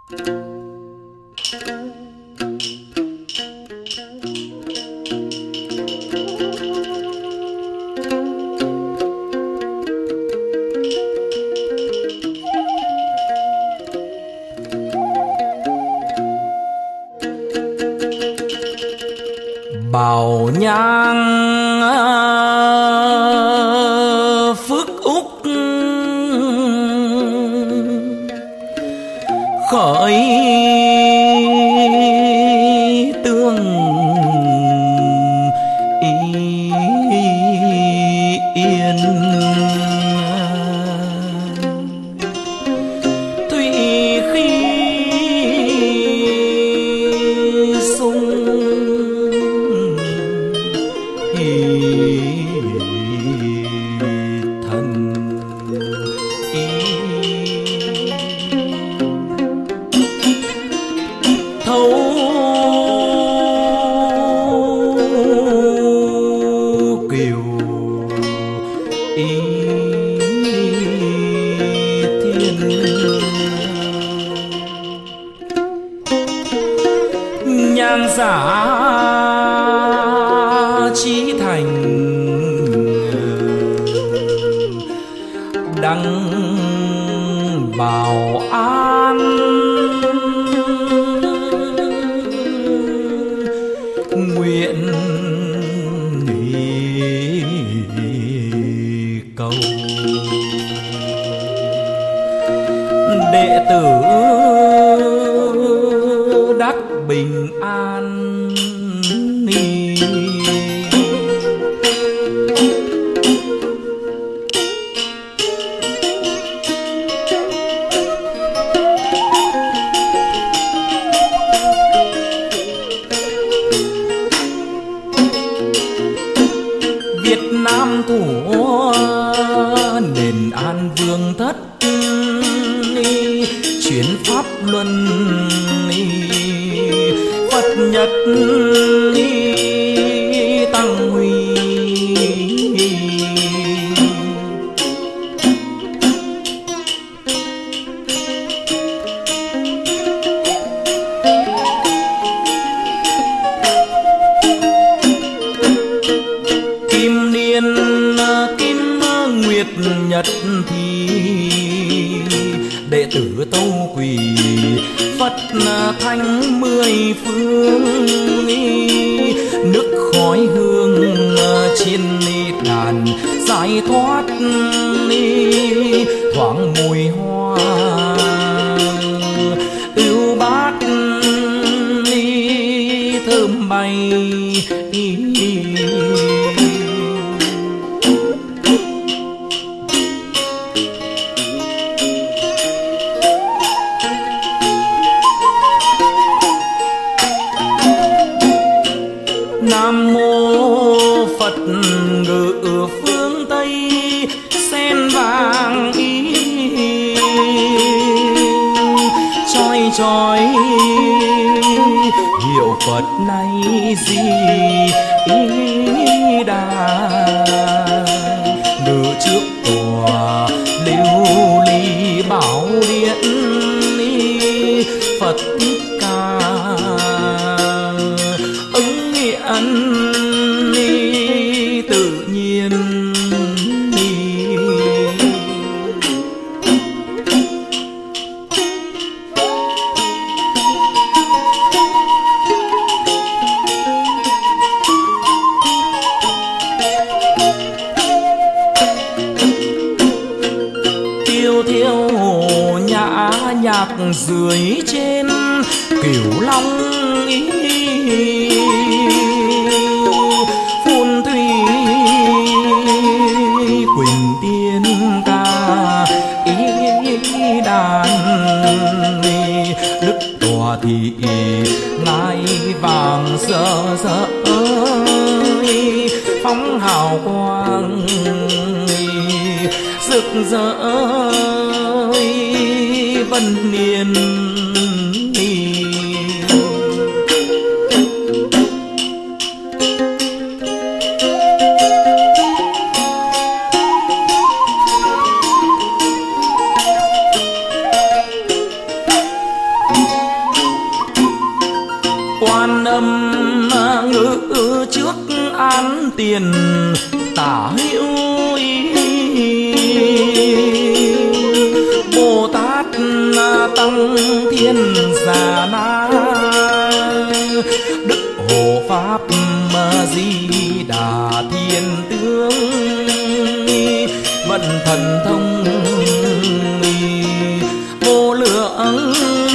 Bảo nhang phước úc khởi tương yên, tuy khi sung thần thấu kiều thiên, nhang giả chí thành đăng bảo an, nguyện cầu đệ tử đắc bình an. Việt Nam thủ nền an vương thất, chuyển pháp luân Phật nhật tăng huy, kim niên kim nguyệt nhật thì đệ tử tâu quỳ Phật thánh mười phương, nước khói hương trên đàn giải thoát, thoáng mùi hoa ưu bát thơm bay. Nam mô Phật ngự phương Tây, sen vàng chói chói hiệu Phật này gì đà, ngự trước tòa lưu ly bảo điện Phật Thích Ca, ứng hiện tự nhiên. Tiêu thiêu nhã nhạc dưới trên Cửu Long phun thủy quỳnh tiên ca đàn, đức tòa thị ngai vàng rỡ rỡ phóng hào quang rực rỡ vân niên. tiền tả hữu ý. Bồ Tát Tăng Thiên Già Na, Đức Hộ Pháp Di Đà Thiên Tướng, vận thần thông vô lượng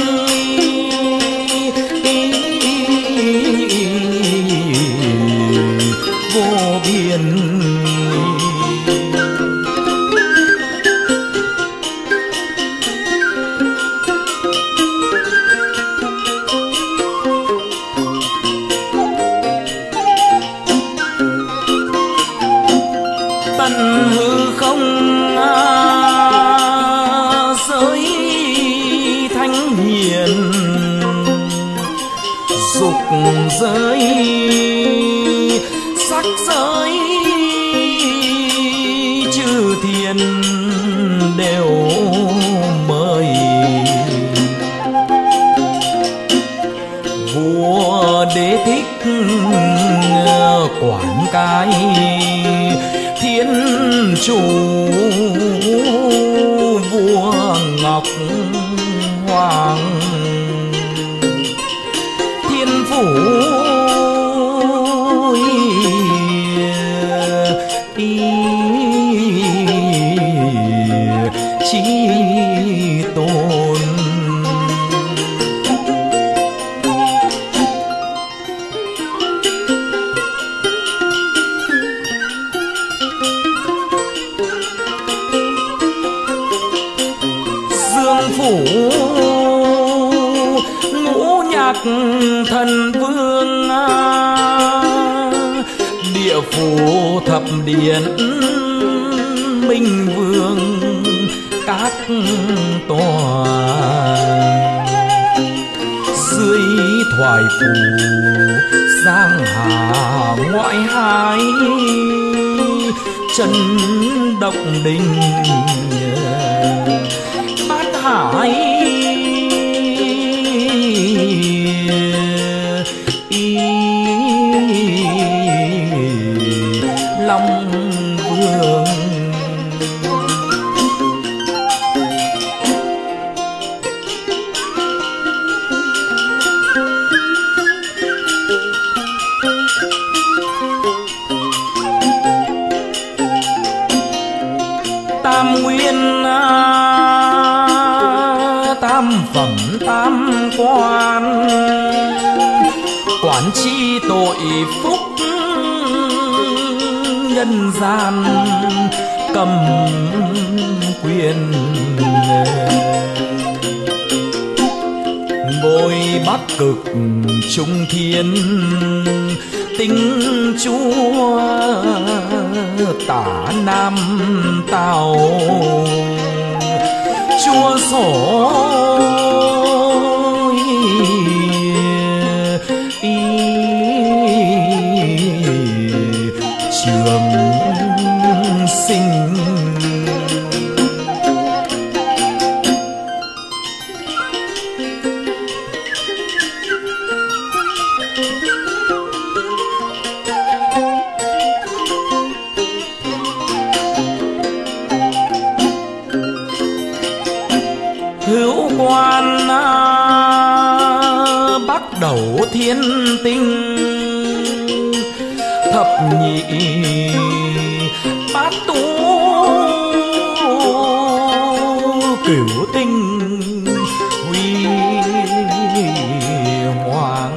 vô biên. Tận hư không giới thánh hiền, dục giới sắc giới chư thiên đều mời. Vua Đế Thích quản cái thiên chủ, vua Ngọc Hoàng thiên phủ chí tôn. Dương phủ ngũ nhạc thần vương, địa phủ thập điện minh vương các tòa, dưới thoại phủ giang hà ngoại hải, chân động đình bát hải Long Vương. Tam nguyên tam phẩm tam quan, quản chi tội phúc nhân gian cầm quyền. Bồi Bắc Cực Trung Thiên tinh chúa, Tả Nam Tào chúa sổ trường sinh. Hữu quan bắt đầu thiên tinh, thập nhị bát tú cửu tinh huy hoàng,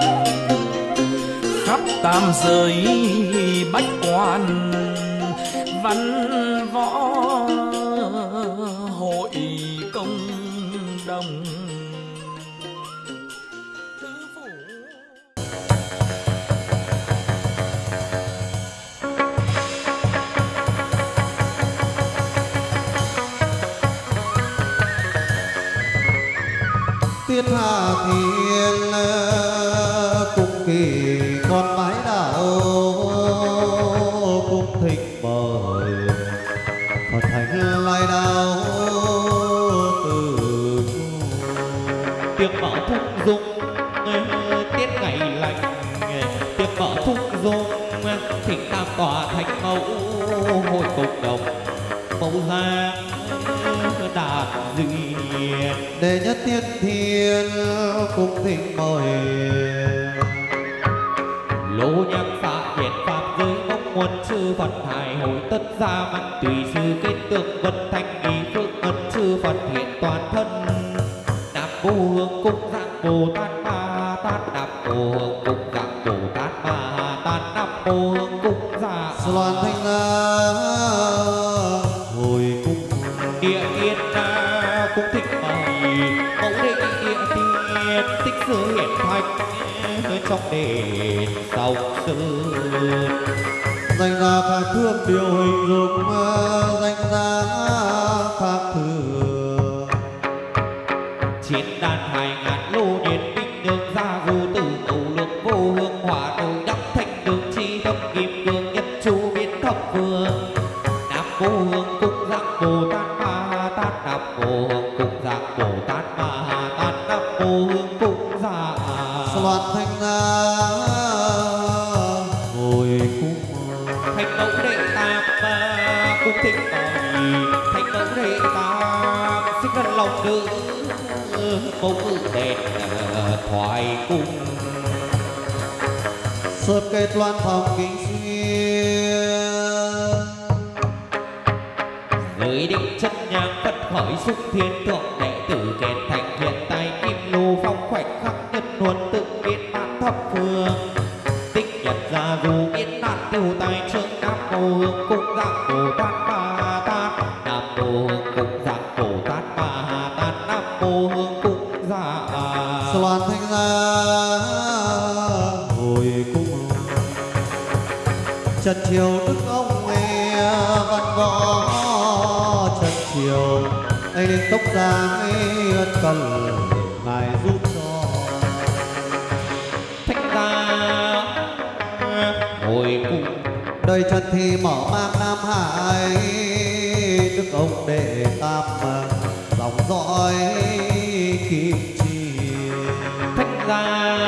khắp tam giới bách quan văn võ hội công đồng. Tiết Hạ Thiên cung kỳ con mái đạo, cung thịnh mời Phật thánh lai đạo từ. Tiếng mở thúc dung tiết ngày lành, tiếng mở thúc dung thịnh tòa thành mẫu hội cộng đồng mẫu giang đạt duyên đệ nhất tiên thiên cung thỉnh mời lô nhang xạ hiện pháp giới mong muốn chư Phật hài hội tất gia văn tùy sư kết tượng vân thanh ý phước ân chư Phật hiện toàn thân nam mô hương cung dạng Bồ Tát Ma Tát nam mô hương cung dạng Bồ Tát Ma Tát nam mô hương cung dạng loan thanh hồi cung địa yên cung thích mời mẫu đệ địa tiên tích sự hiện thành trong đền sông sơn danh ra các thương điều hình dung danh ra pháp thừa chiến đàn 2000 lô điện binh đường ra vô tử mẫu lượng vô hương hỏa đầu đắp thanh đường chi tâm kim cương nhân chu biến thập vương nam mô hương cung dạng Bồ Tát Ma Tát nam mô hương cung dạng Bồ Tát Ma Tát nam mô hương cung dạng loan thanh hồi cung thành mẫu đệ tam cung thỉnh mời thành mẫu đệ tam xin gần lòng nữ mẫu ngự đèn thoại cung sơ kết loan phòng kinh xuyên giới định chân nhang phật khởi xúc thiên thượng đệ tử kèn thành hiện tay kim lô phong khoảnh khắc nhân luân tự biến bản thập phương tích nhật ra dù biến nạn tiêu tài trương nam mô hương cung dạng Bồ Tát Ma Tát nam mô hương cung dạng Bồ Tát Ma Tát nam mô hương cung dạng loan thanh hồi cung trần triều đức ông văn võ trần triều ấy đến tốc giang ân cần ngài giúp cho thanh gia hồi cung đời trần thì mở mang Nam Hải đức ông đệ tam dòng dõi kim chi thanh gia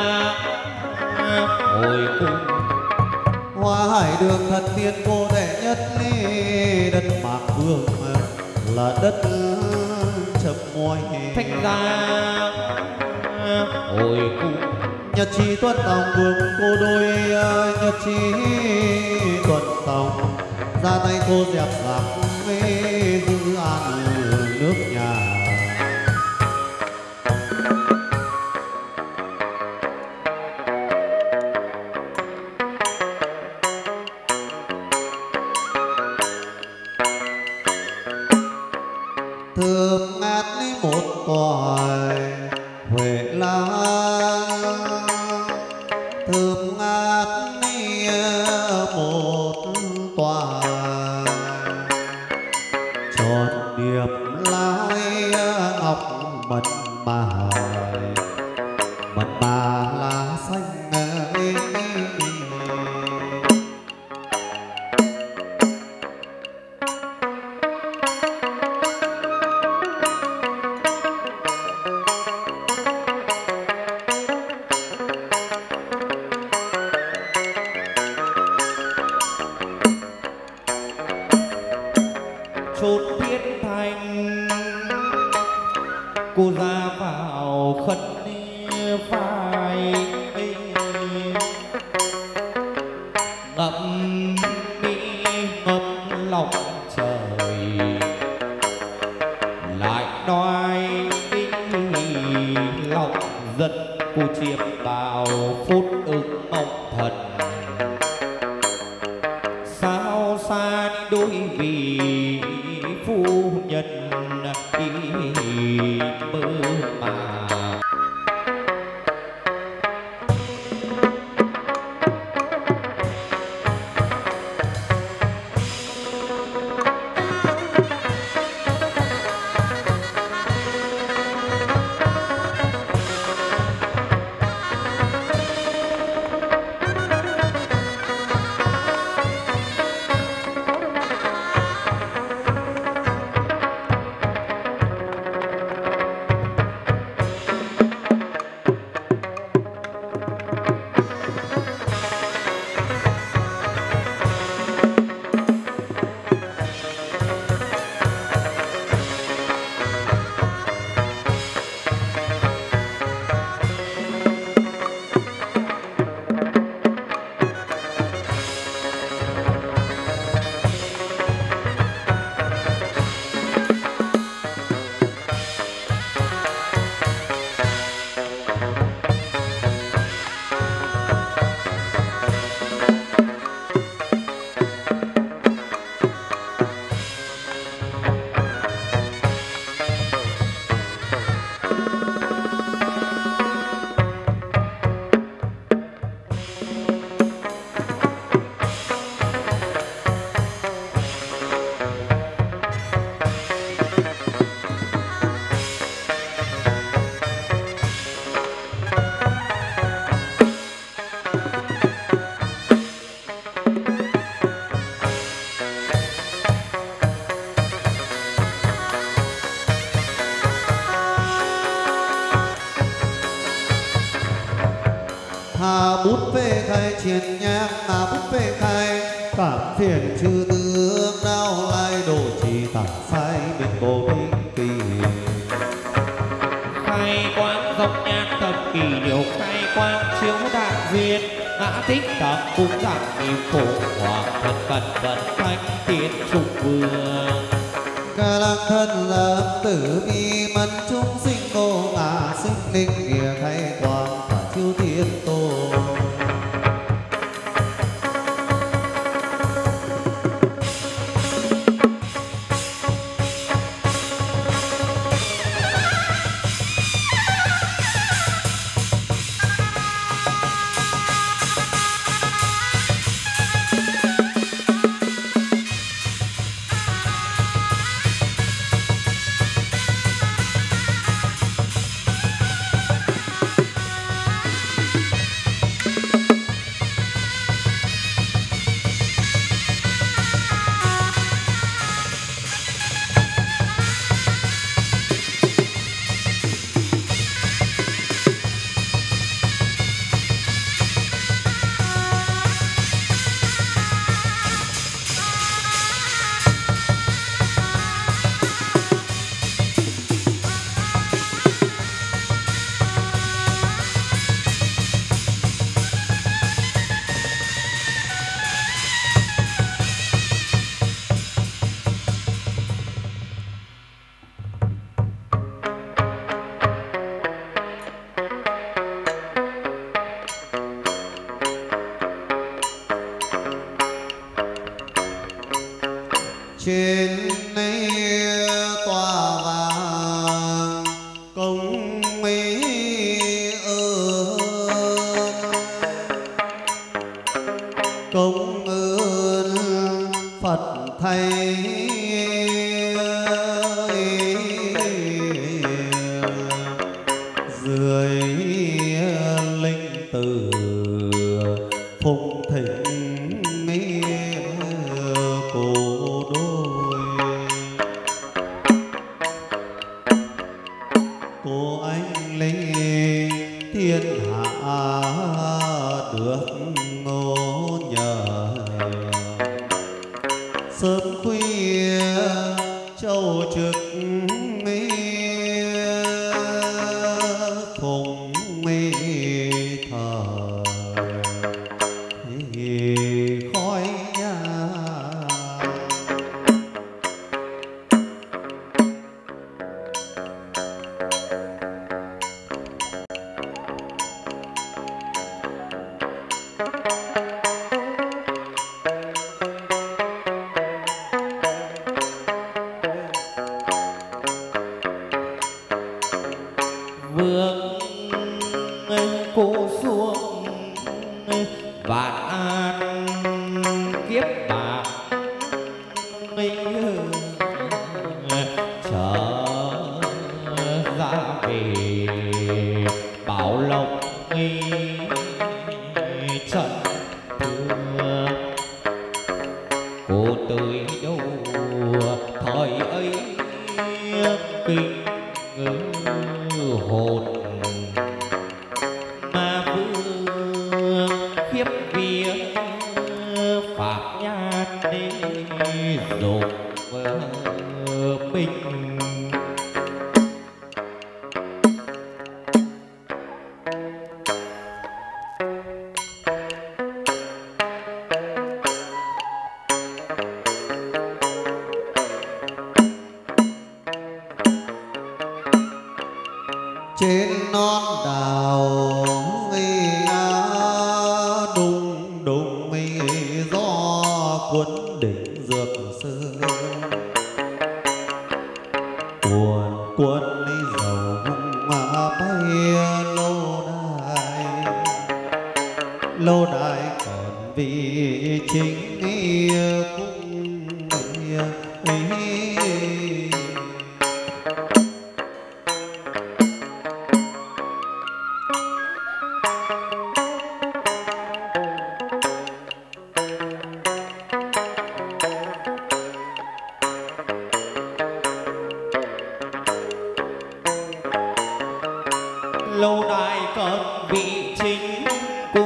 hồi cung hoa hải đường thần tiên cô đệ nhất ly đất mạc vương là đất chấm môi thanh gia hồi cung nhật chi tuất tòng vương cô đôi nhật chi tuất tòng ra tay cô dẹp giặc giữ an nước nhà thơm ngát một còi huệ lan thơm ngát một tòa tròn điệp lai ngọc mật mà lá xanh chốn thiên thành cô ra vào khấn phai ngậm mi ngâm lòng trời lại nói lòng dân cô chiêm bao phút ứng mong thần sao xa đi đôi vì phu nhân đi mơ mà hà bút phê khai chiến nhang hà bút phê khai cảm phiền chư tướng đau lai đồ trì tảng sai bình bồ binh kỳ khai quang dòng nhạc thập kỷ điều khai quang chiếu đạn duyên ngã tích tập cung giảng niệm phổ hoàng thân cẩn vận thanh tiến trục vương ca lăng thân giám tử vi mân chúng sinh ngô ngã sinh linh địa khai quang và chiếu thiên tô trên này tòa vàng công mỹ ơn công ơn Phật thầy dưới linh từ phụng thịnh cổ cô anh linh thiên hạ được ngô nhờ sớm khuya châu trực phùng thời khói nhà vương cô xuống vạn an kiếp bạc trở ra về bảo lộc trận thương cô tới đâu thời ấy kinh hồn ma vương khiếp vía phạm nhát đi dục bình trên non đào đùng đùng gió cuốn đỉnh dược sư cuồn cuốn dầu mà bay lâu đài còn vì chính cũng lâu đài còn vị chính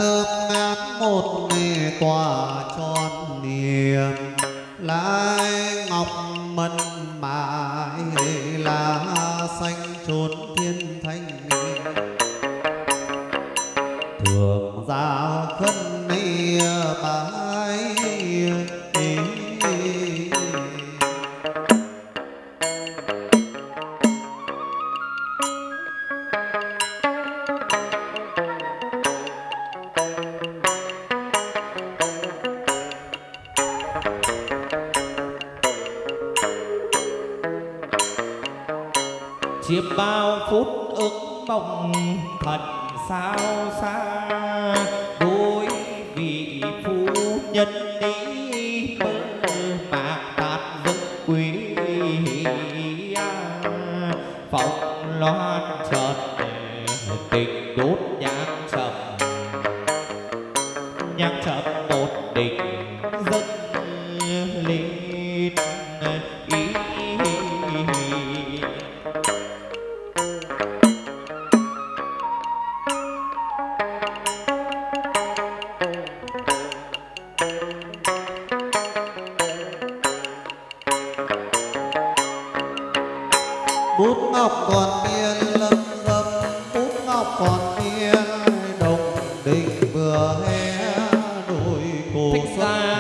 nước ngát một ngày tỏa tròn niềm lai ngọc mân mãi lá xanh trốn thiên thanh thường ra khấn ni bái chiêm bao phút ước mong thật sao xa đôi vị phu nhân đi mơ mạc tạt giấc quý phong loan chợt tình đốt nhang chậm một đỉnh dâng lên bút ngọc còn miên lâm dâm bút ngọc còn miên đồng đình vừa hé đôi cổ xuân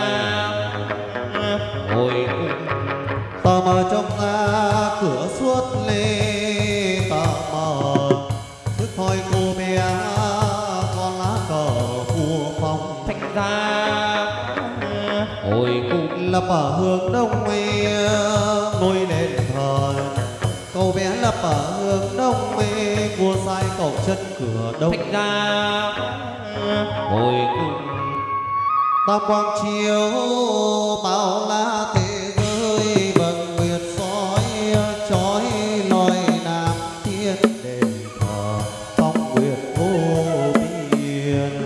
hồi tò mò trong ra cửa suốt lê tò mò thức thôi cô bé con lá cờ vua phong thanh ra hồi cung lập ở hướng đông ngôi đền thờ cậu bé lập ở hướng đông vua sai cậu chân cửa đông thanh ra hồi cung tam quang chiếu bao la thế giới vầng nguyệt soi chói loi nam thiên đền thờ phong nguyệt vô biên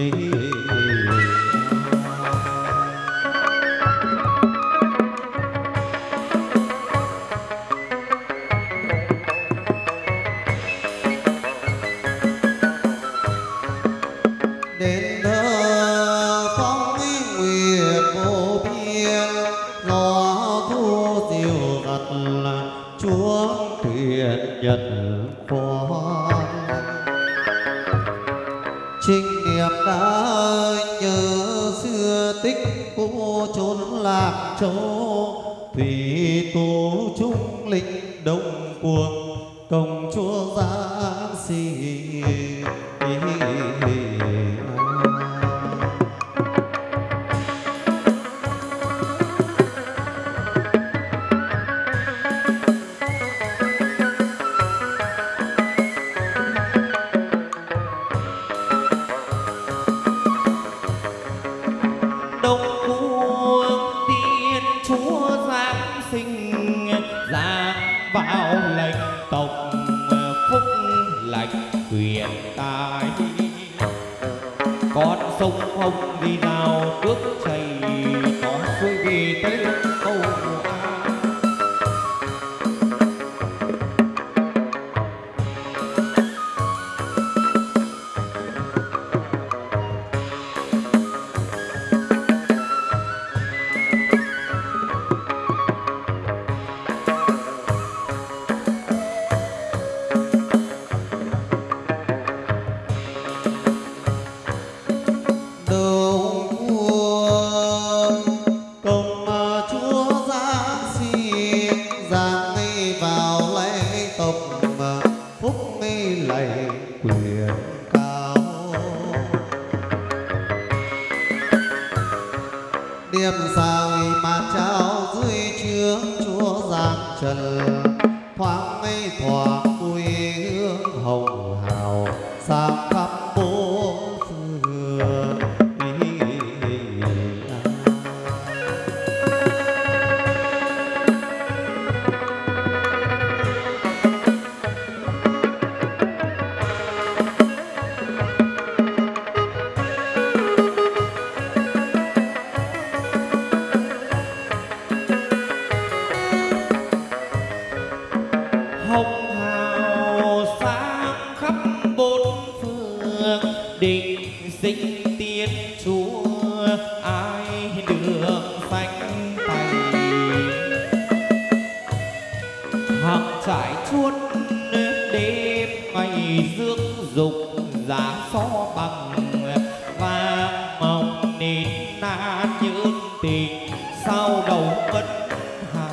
đền thờ phong nguyệt vô biên gió thu diều dặt là chúa thuyền nhật khoan trinh niệm đã nhớ xưa tích cô chốn lạc châu thủy tú trung linh đông cuồng công chúa giáng sinh đông cuồng tiên chúa giáng sinh giáng vào lệnh tộc phúc lành quyền tài con sông Hồng đi nào nước chảy con suối vì tới câu an điềm sao mà trao dưới trước chúa giang trần thoáng mây thoáng mùi hương hồng hào sang khắp bốn phương hồng hào tiên chúa ai được xanh tay hàng trải chuốt đêm ngày rước dục giá so bằng vàng mộng nên na những tình sao đầu vẫn hà.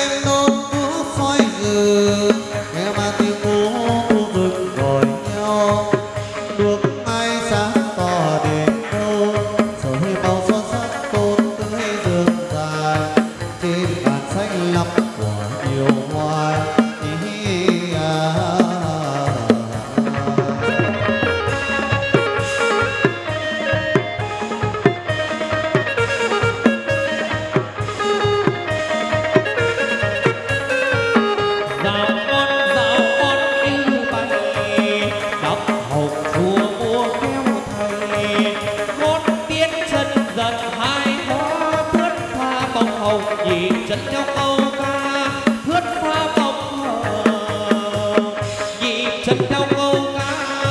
tiếng ngô rực gọi nhau chân theo câu ca thướt tha bóng hờ, nhịp chân theo câu ca.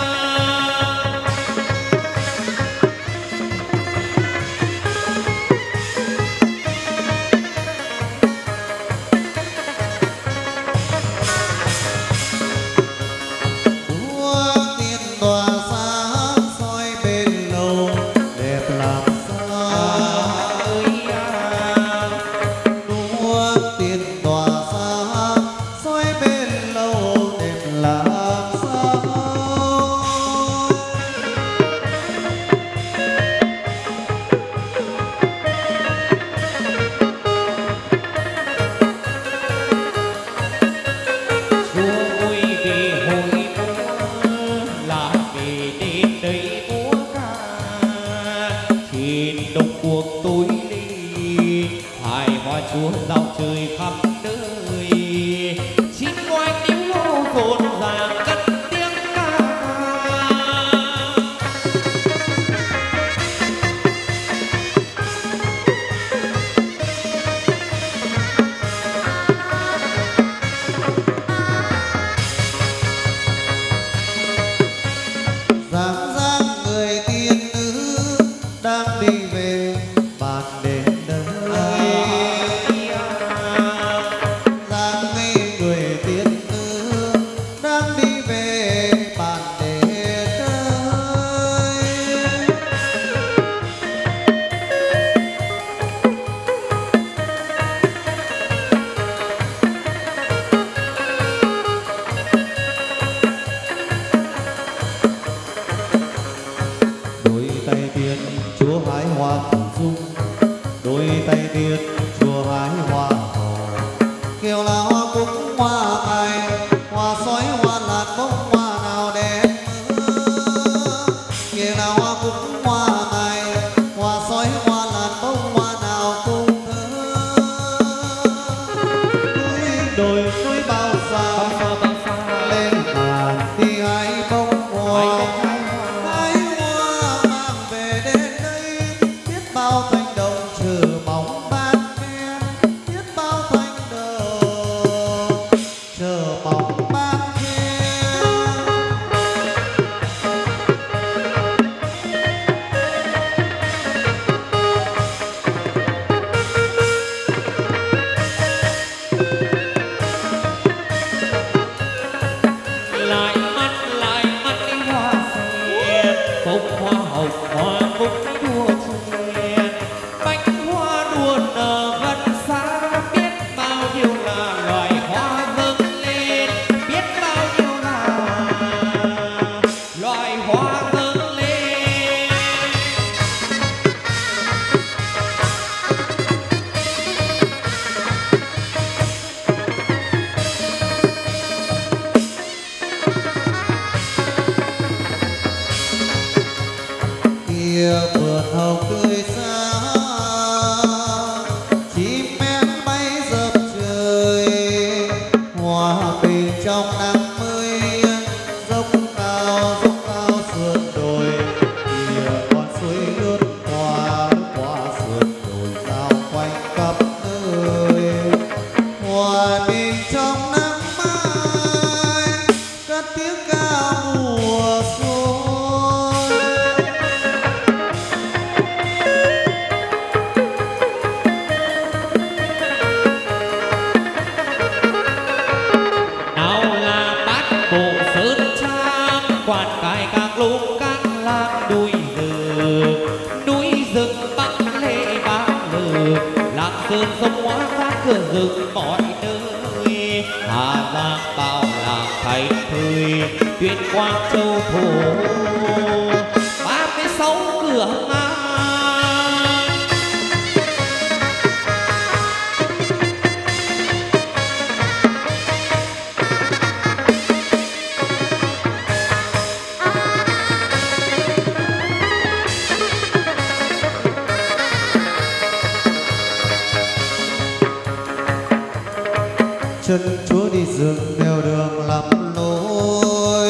chân chúa đi rừng đèo đường lầm lối.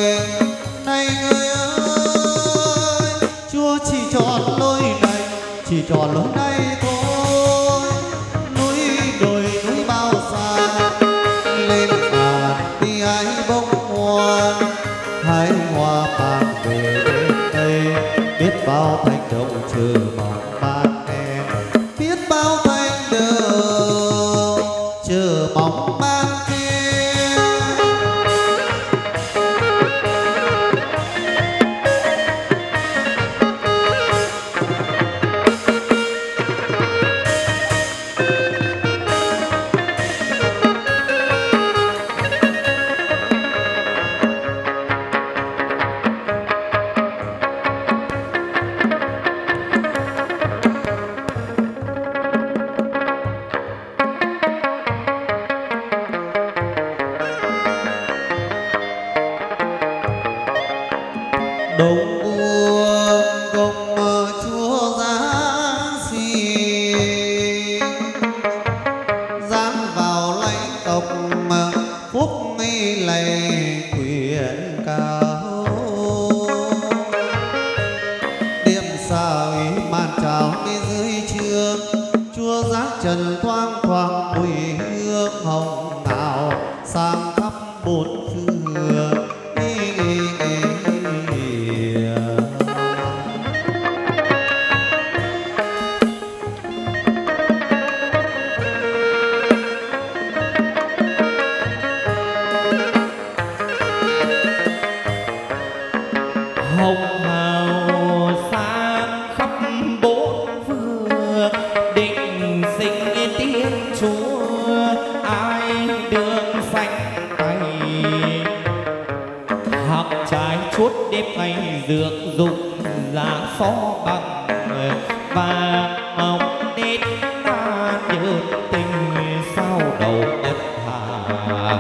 Này người ơi, chúa chỉ chọn lối này, chỉ chọn lối này thôi. Núi đồi núi mang về bên đây, biết bao thanh đồng chờ mong ban em, biết bao thanh đồng chờ mong ban em. Đông buông công chúa Giáng sinh, giáng vào lãnh tộc phúc nghi lầy quyền cao. Đêm xa ý màn trào đi dưới trưa, chúa Giáng trần thoang thoảng mùi hương hồng ngào sang khắp bốn phương. hồng hào sang khắp bốn phương, định sinh tiên chúa ai đường xanh tay. Học trái chuốt đêm ngày dược dụng lá xó bằng và mong đến ta nhớ tình sao đầu ân hà.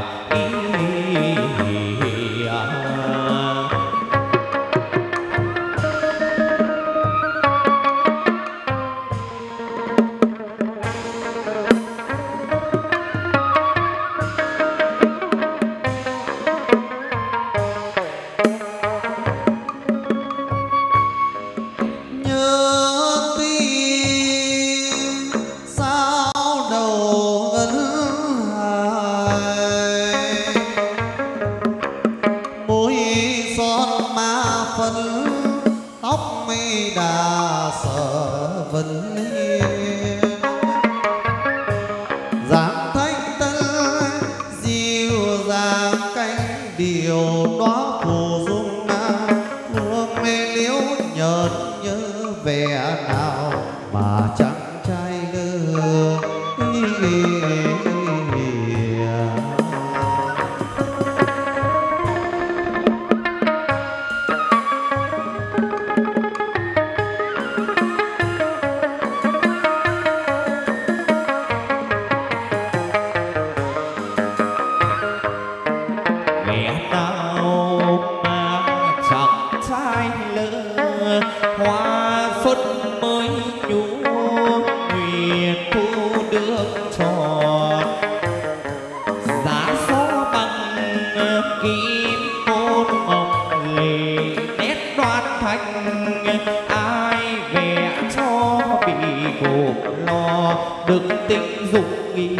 Tóc mi đà sở vân liên, dáng thanh tân dịu dàng cánh điều đóa phù dung na. Hương mê liễu nhợt nhớ vẻ nào mà chẳng trai lơ. Hoa xuân mới nhú nguyệt thu được tròn, giá số bằng kim côn ngọc lệ nét đoan thanh. Ai vẽ cho bị gộp lo đừng tính dục nghi.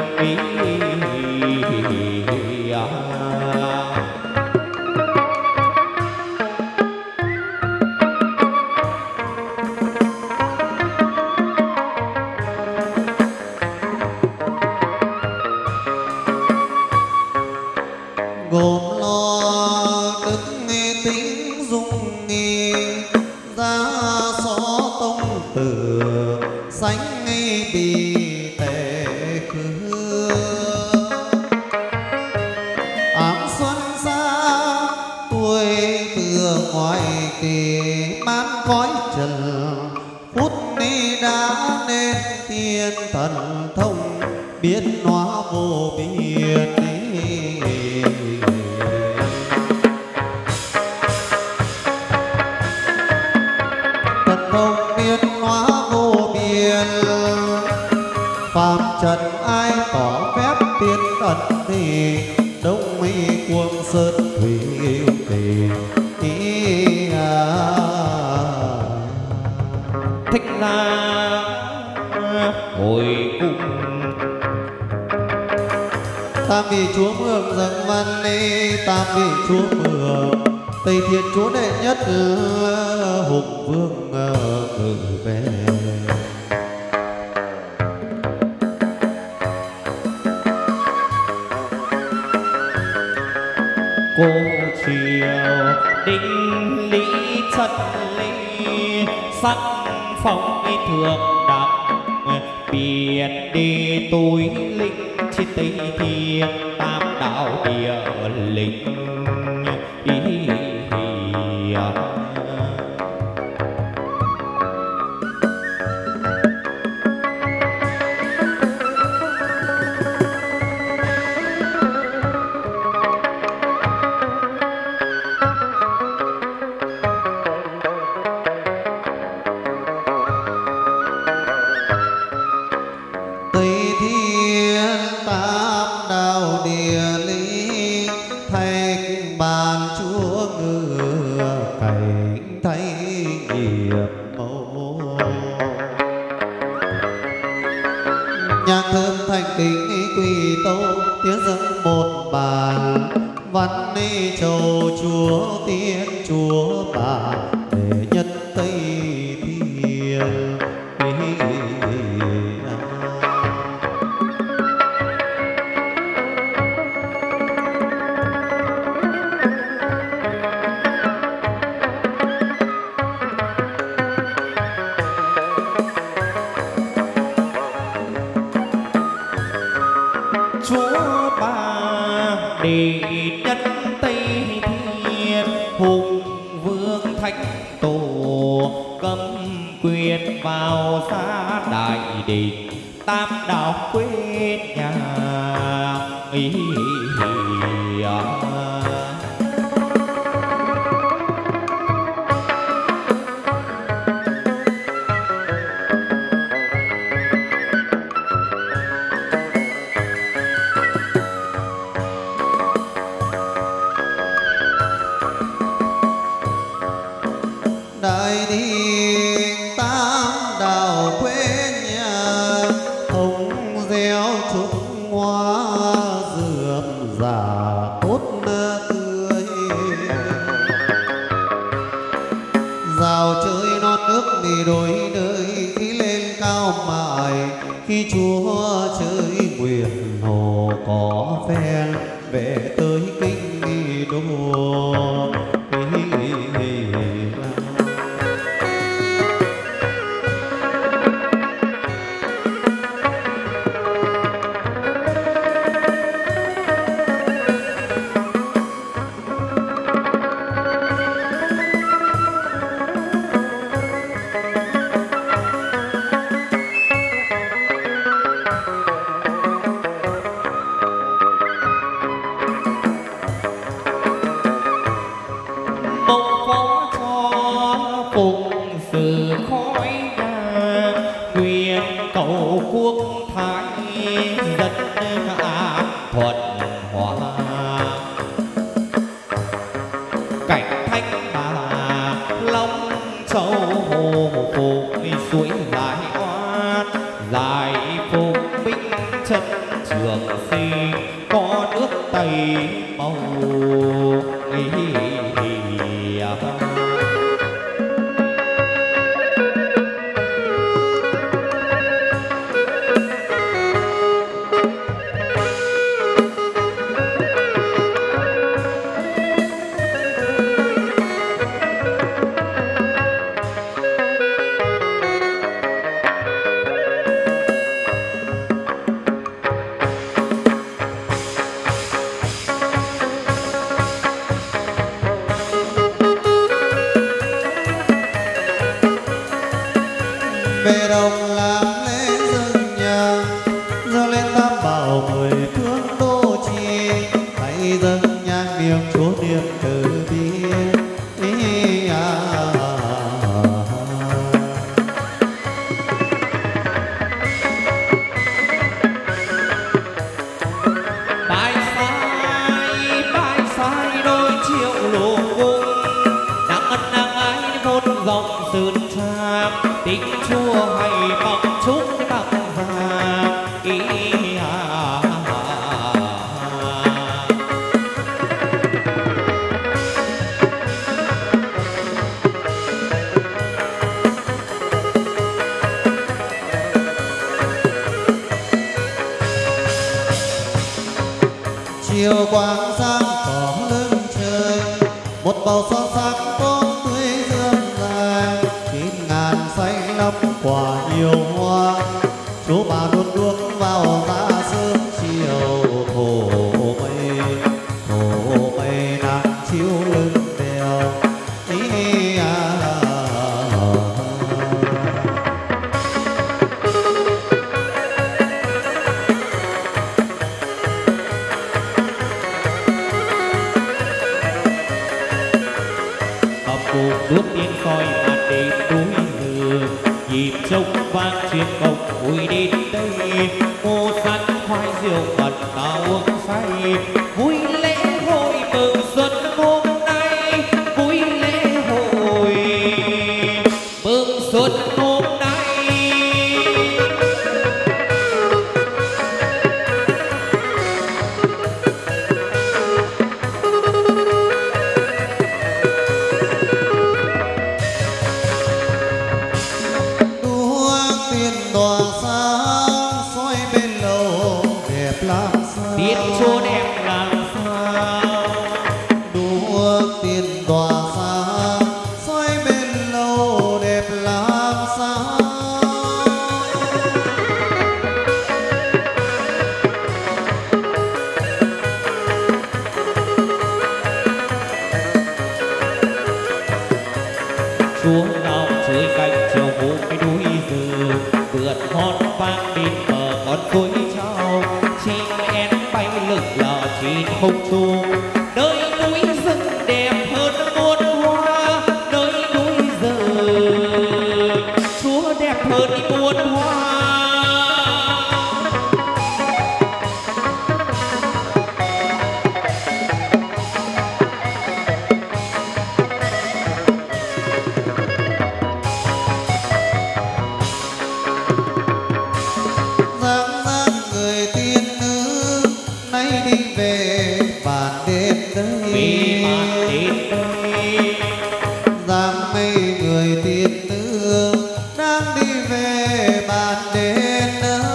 Gồm lo đức nghe tính dung nghi, giá xó tông tử sánh nghi bì tề khứ. Áng xuân xa tuổi tựa ngoài kỳ bán khói trần, phút ni đã nên thiên thần thông biến hóa vô biên. Thông biến hóa vô biên, phàm trần ai tỏ phép tiên ẩn thì đông mi cuồng sơn thủy yêu tình. Thích là hồi cung tam vị chúa mường dâng văn ly, tam vị chúa mường Tây Thiên Chúa đệ nhất hùng vương ngự về. Cô triều đinh lý chân lý sắc phong thượng đẳng biệt đi tối linh trên Tây Thiên tam đạo địa linh quang sang tỏ lưng trời, một bầu son sắc tốt tươi dương dài, 9.000 xanh lắm quả nhiều hoa, chú bà đuôn đuốc vào ra sớm chiều, thổ mây nắng chiếu lưng đèo ý đuốc tiên soi mặt đêm núi lửa, nhịp trống vang chiêng công vui đến đây, ngô sắn khoai rượu mật ta uống say, vui lễ hội mừng xuân hôm nay, vui lễ hội mừng xuân hôm nay. Biết chúa đẹp làm sao, đuốc tiền tỏa sáng soi bên lâu đẹp làm sao. chúa nào chơi cánh chiều phố cái núi rừng, vượt hót vang bên bờ con suối trao, chim én bay lượn lờ trên không trung, nơi núi rừng đẹp hơn muôn hoa, nơi núi rừng chúa đẹp hơn muôn hoa. Dáng mấy người tiên nữ đang đi về bàn đền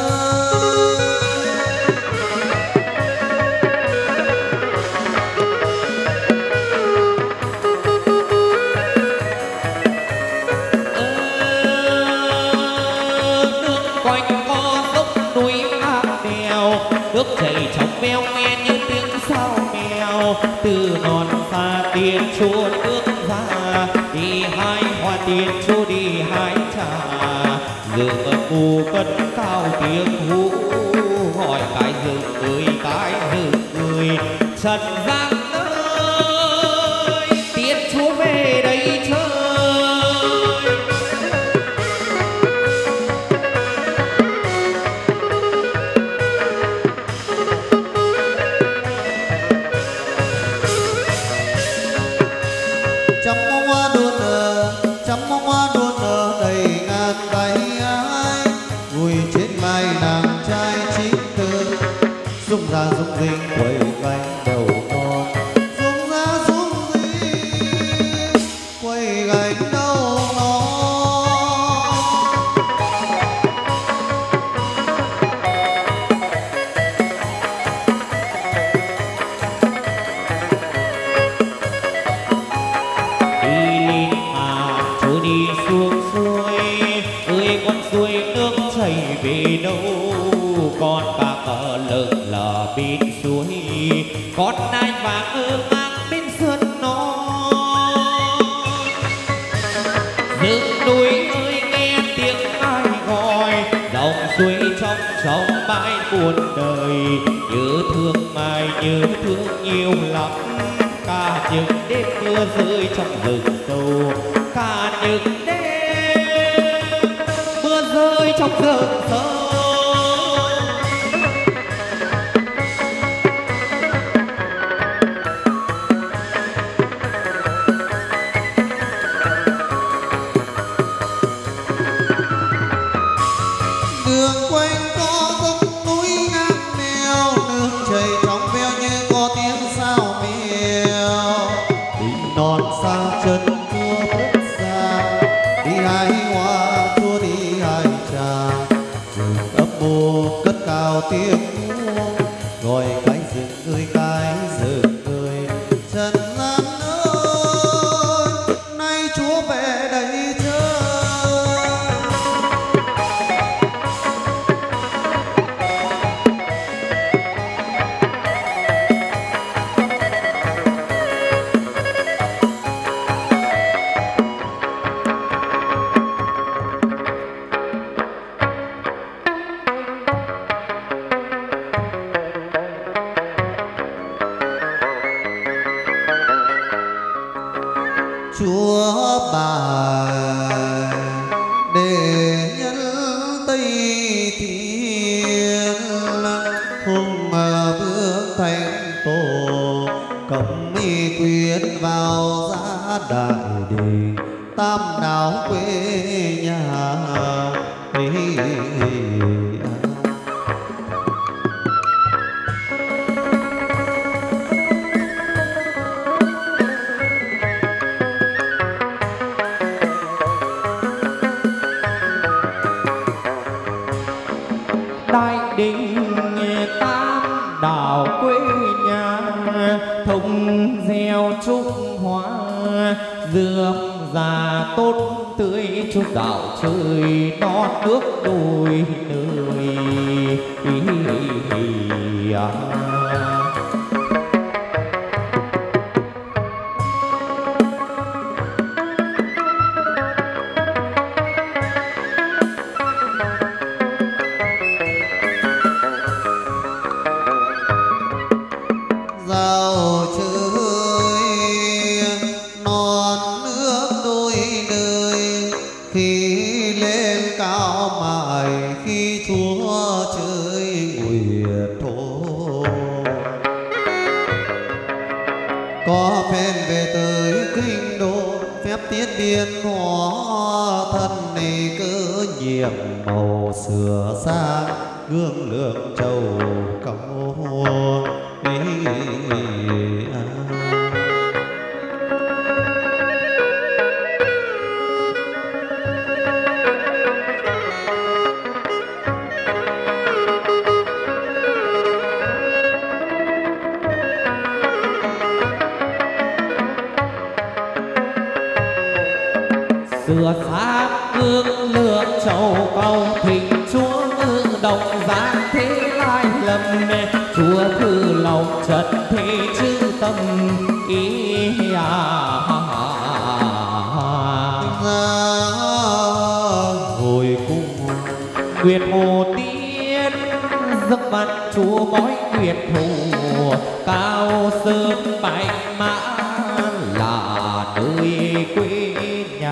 nước quanh có dốc núi áp đèo, nước chảy trong veo nghe như tiếng sao mèo, từ non xa tiên chúa nước ra, đi hai hoa tiên chúa đi hai trà, rừng ở phù cất cao tiếng hú, hỏi cái rừng ơi trần gian ơi tiên chúa về đây chơi. Trăm hoa đua nở đầy ngàn tay ái, vui trên vai nàng trai chính tư, rung ra rung rinh quầy gánh đầu non, rung ra rung rinh quầy gánh đầu non. Đi xuống suối ơi con suối nước chảy về đâu, con bạc ở lợn lờ bên suối, con nai vàng ơ mang bên sườn non. Rừng núi ơi nghe tiếng ai gọi, dòng suối trong bãi buồn đời, nhớ thương mai nhớ thương nhiều lắm, cả những đêm mưa rơi trong rừng sâu, cả những đêm mưa rơi trong rừng sâu. Đường quanh có dốc núi ngang neo, nước chảy trong veo như có tiếng sao mèo, đi non xa chân chúa bước ra, đi hái hoa chúa đi hái trà, rừng ấp mô cất cao tiếng múa, gọi cái rừng ơi cái tài để nhân Tây Thiên hùng vương thành tổ cẩm y quyến vào giá đại đình tam đảo quê nhà. Đại đình tam đảo quê nhà thông gieo trúc hoa dườm già tốt tươi chúc dạo chơi non nước đôi nơi. Dạo chơi non nước đôi nơi khi lên cao mài khi chúa chơi nguyệt thổ có phen về tới kinh đô phép tiết biên hóa thân này cỡ nhiệm màu sửa sang gương lượng châu cầu. Sửa sang gương lượng châu cầu thịnh chúa ngự động giáng thế lai lầm chúa thư lòng trật thế chư tâm ý hồi cung nguyệt hồ tiên giấc văn chúa bói nguyệt hồ cao sơn bạch mã là nơi quê nhà.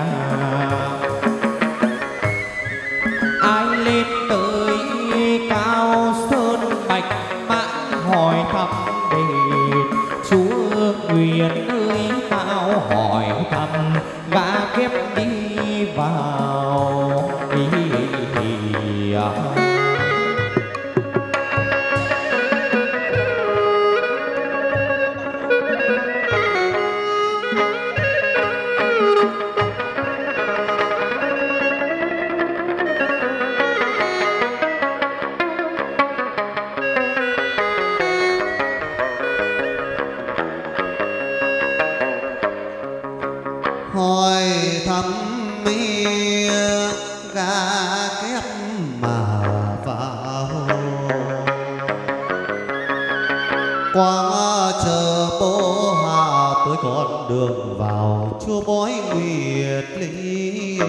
Ai lên tới cao sơn bạch mã hỏi thăm đền chúa nguyện ơi tao hỏi thăm gã kép đi vào. hỏi thăm mi gà kép mà vào qua chờ bố hà tới con đường vào chùa bói nguyệt ly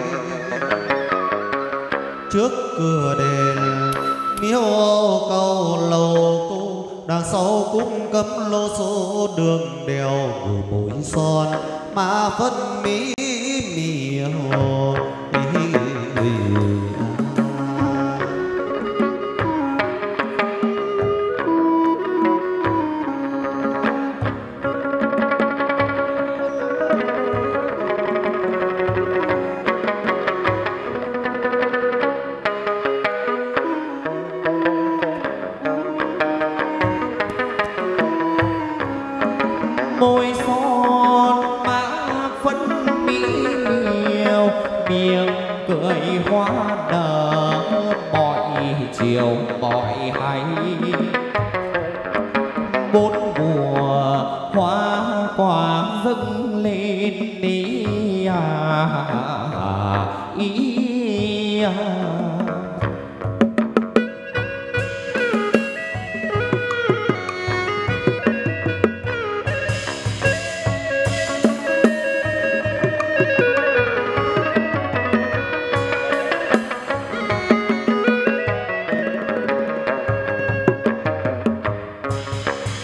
trước cửa đền miếu cầu lầu tu đằng sau cung cấm lô số đường đèo gửi mũi son mà phân mỹ miều. Môi son má phấn mỹ miều miệng cười hoa nở mọi chiều mọi hay bốn mùa hoa quả dâng lên đi ý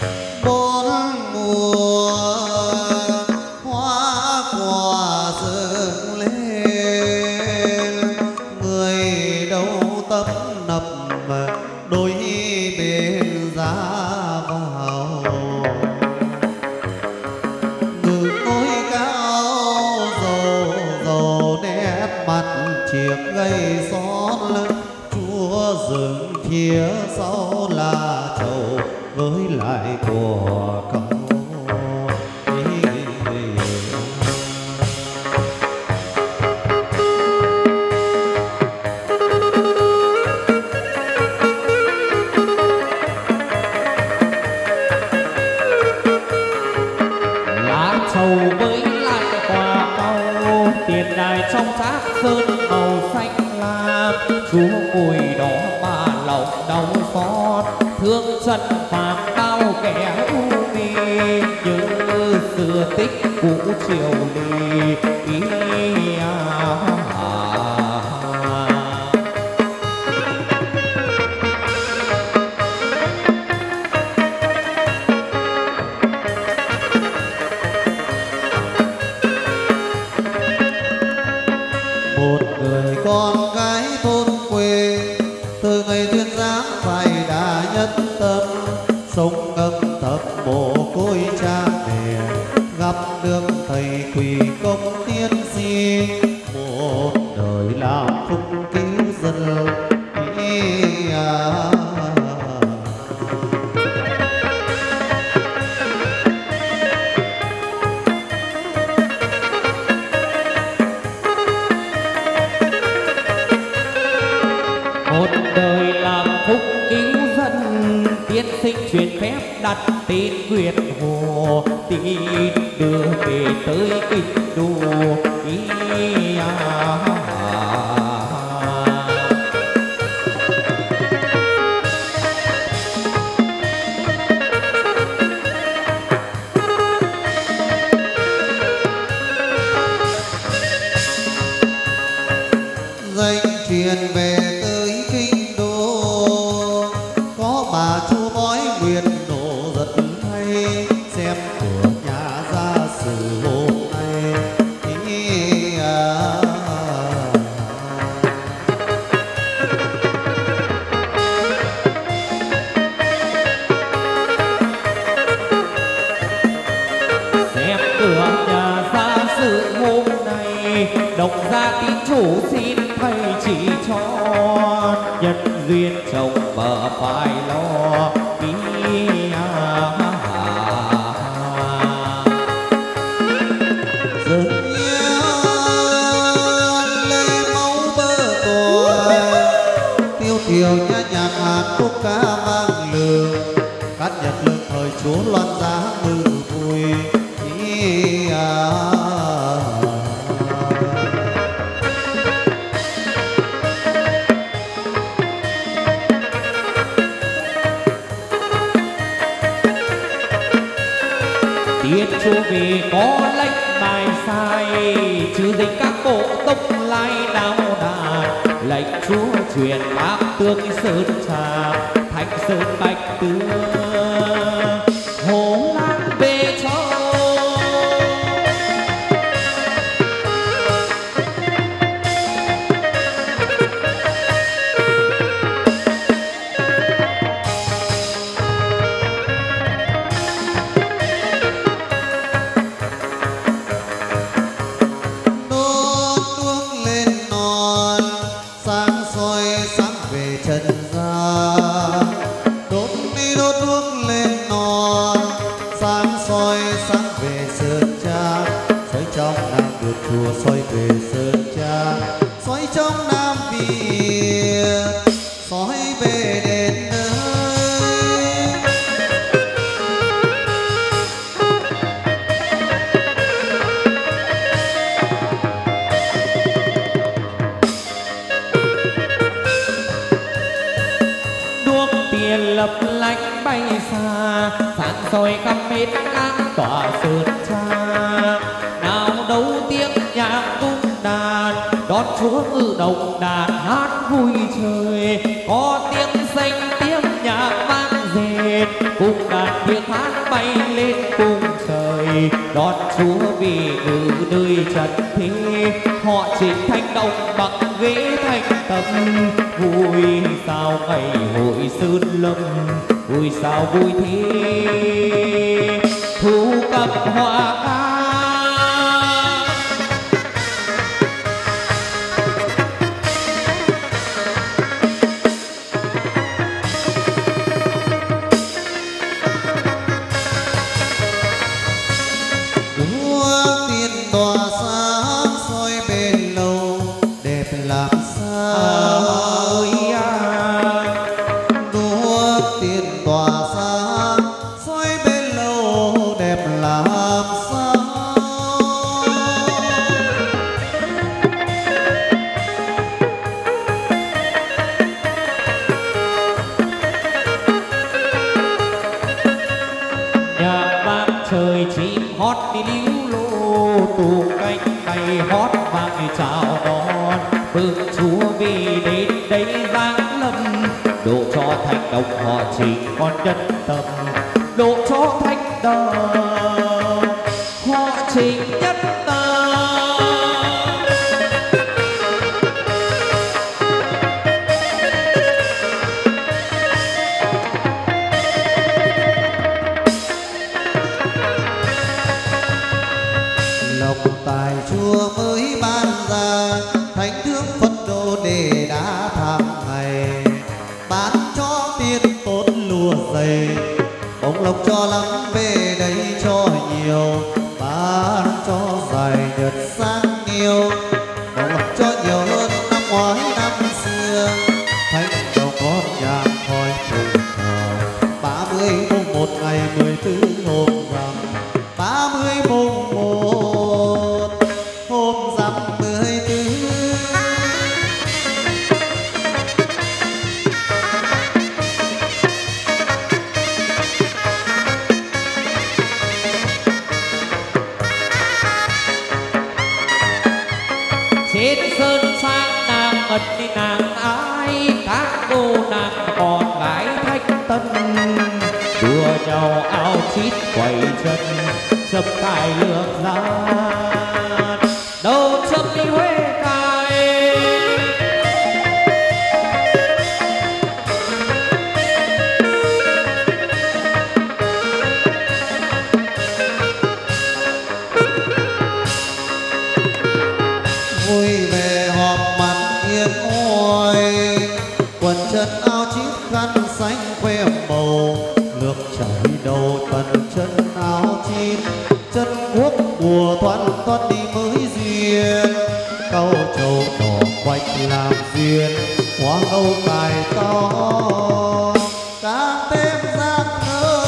bốn mùa hoa quả rơi mặt chiếc gây xón, chúa dừng phía sau là chầu với lại của cậu. Trong xác sơn màu xanh lam, chúa mùi đỏ mà lòng đau xót, thương dân phàm bao kẻ u mê, như xưa tích cũ triều ly. Con gái thôn quê từ ngày duyên dáng phải đã nhất tâm, sống ngâm thầm mồ côi cha mẹ, gặp được thầy quỳ công tiên si, một đời làm phúc cứu dân. Truyền phép đặt tên Nguyệt Hồ, tin đưa về tới kinh đô. Danh truyền về tới kinh đô, có bà chúa bói nguyệt nổ rất hay, xem của nhà gia sử hôm nay. Xem cửa nhà gia sử hôm nay, độc gia tín chủ xin thầy chỉ cho, nhân duyên chồng vợ phải lo. Dừng lên máu bơ còi, tiêu thiểu nhã nhạc hát khúc ca mang lường, cát nhật lương thời chúa loan giá mừng vui. Tiên chúa vì có lệnh bài sai, trừ dịch các bộ tông lai đao đàn, lệnh chúa truyền bác tương sơn trà, thanh sơn bạch tương hồ lan về cho. Chùa xoay về sơn cha, xoay trong Nam Việt, xoay về đền ơi. Đuốc tiền lập lánh bay xa, sáng soi khắp hết các tòa sơn cha. Nào đâu tiếng nhạc tung đàn, đón chúa ngự đồng đàn hát vui chơi. Có tiếng xanh tiếng nhạc vang dệt, cùng đàn tiếng hát bay lên cùng trời. Đón chúa vì ngự nơi trần thế, họ chỉnh thanh đồng bằng ghế thanh tâm. Vui sao ngày hội sơn lâm, vui sao vui thế thu cập hoa ca. làm sao ơi đuốc tiền tỏa sáng soi bên lâu đẹp làm sao nhà vang trời chim hót đi líu lô tù cánh bay hót vang chào đón mừng chúa vì đến đây giáng lâm độ cho thành đồng họ chỉ còn nhân tâm độ cho thành đồng họ chỉ nhân tâm. lộc tài chúa mới ban ra thánh thương phật độ để đã tham ngày bán cho tiền tốt lúa dày bông lộc cho lắm về đây cho nhiều bán cho dài nhật sáng nhiều bông lộc cho nhiều hơn năm ngoái năm xưa thánh đầu con nhang khói phù thờ 30 mùng 1 ngày 14 hôm rằm 30 mùng 1 hôm rằm 14 trên sơn sang nàng ẩn đi nàng ái các cô nàng còn gái thanh tân đua nhau áo chít quầy chân châm cài lược ra đầu châm đi huế cài vui về họp mặt yên ôi quần chân áo chít khăn xanh que màu nước chảy đầu tận chân áo chít chân quốc mùa thoăn thoăn đi mới duyên câu trầu đỏ quanh làm duyên hoa câu cài to càng thêm rạng rỡ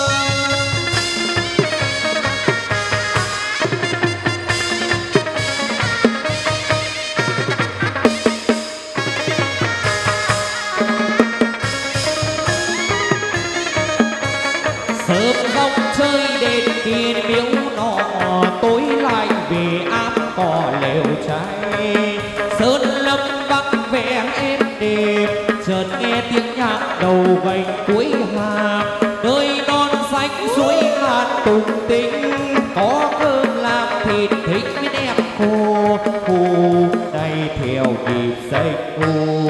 sớm góc chơi đền kia miếu nọ tối lại về áp cỏ lều cháy sơn lâm vắng vẻ êm đềm chợt nghe tiếng nhạc đầu gành cuối hàng nơi non xanh suối ngàn tùng tính có cơm làm thịt thích với nẹp khô khu đây theo nhịp xây khô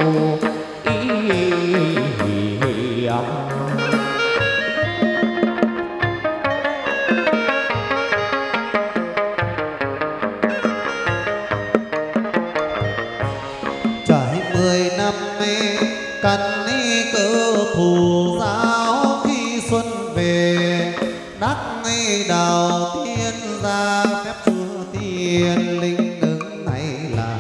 trải 10 năm căn cơ thù giáo khi xuân về đắc đào tiên gia phép chúa tiên linh ứng này là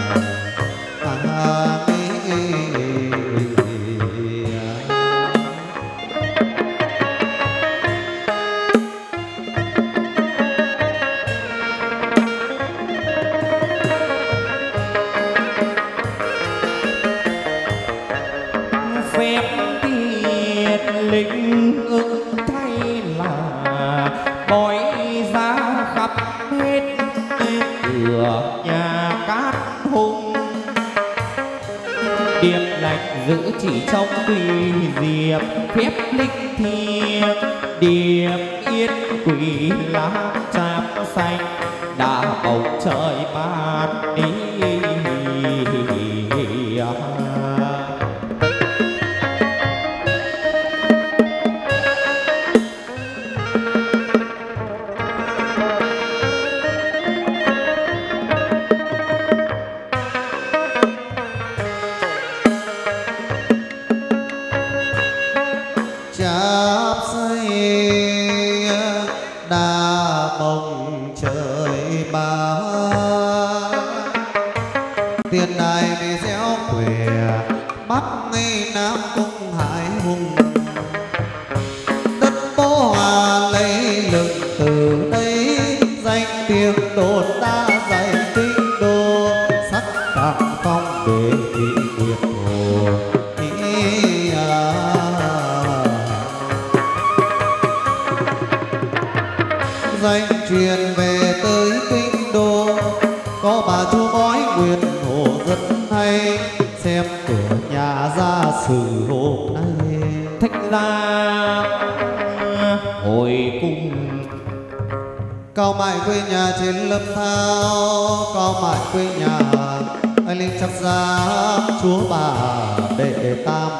phép tiên linh ứng thay là bói ra khắp hết cửa nhà cát hùng điệp lạch giữ chỉ trong tùy diệp phép linh thiêng điệp yên quỷ lá chạm xanh đã bầu trời ban đi chắp xây đa bồng trời ba tiền đài bị xéo quẻ bắc ngay nam cung hải hùng đất bố hòa lấy lực từ đây danh tiếng đồn ta dạy kinh đô sắc cảm phong để thị nguyệt hồ danh truyền về tới kinh đô có bà chúa bói nguyệt hồ rất hay xem cửa nhà gia sử hôm nay Thách ra hồi cung cao mại quê nhà trên lâm thao cao mại quê nhà anh linh chắc gia chúa bà đệ tam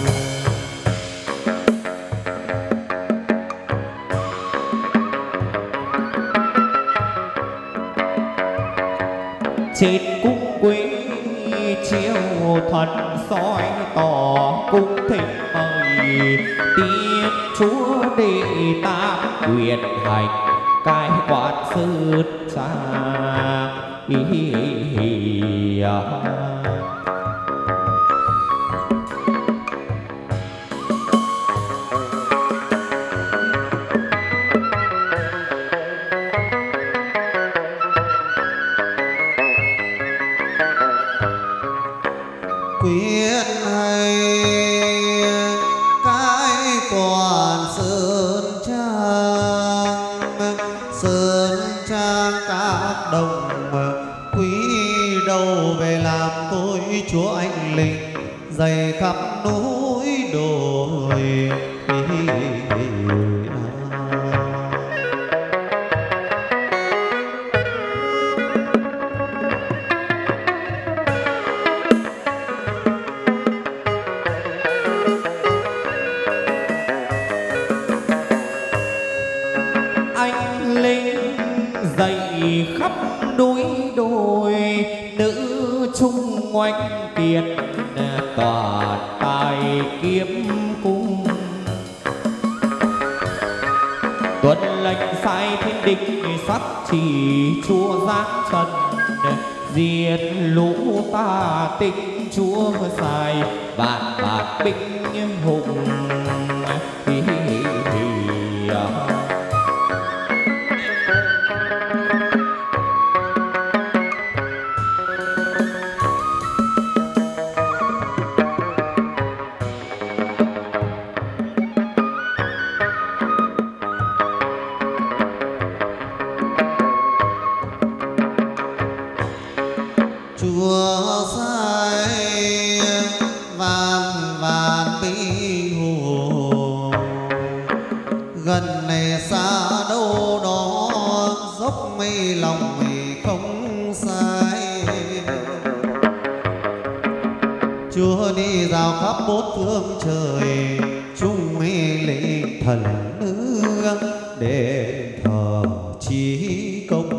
trên cung quý chiêu thần soi tỏ cung thịnh mời tiên chúa đệ tam quyền hành cai quản sư cha quyết hay cái quản sơn trang các đồng quý đầu về làm tôi chúa anh linh dày khắp núi đồi dậy khắp núi đồi nữ trung oanh kiệt tỏa tài kiếm cung tuân lệnh sai thiên địch sắc chỉ chúa giáng trần diệt lũ ta tinh chúa dài vạn bạc binh hùng chúa sai vạn vạn binh hùng gần này xa đâu đó dốc mây lòng mày không sai chúa đi rào khắp bốn phương trời chúng mê lễ thần nữ để thờ chí công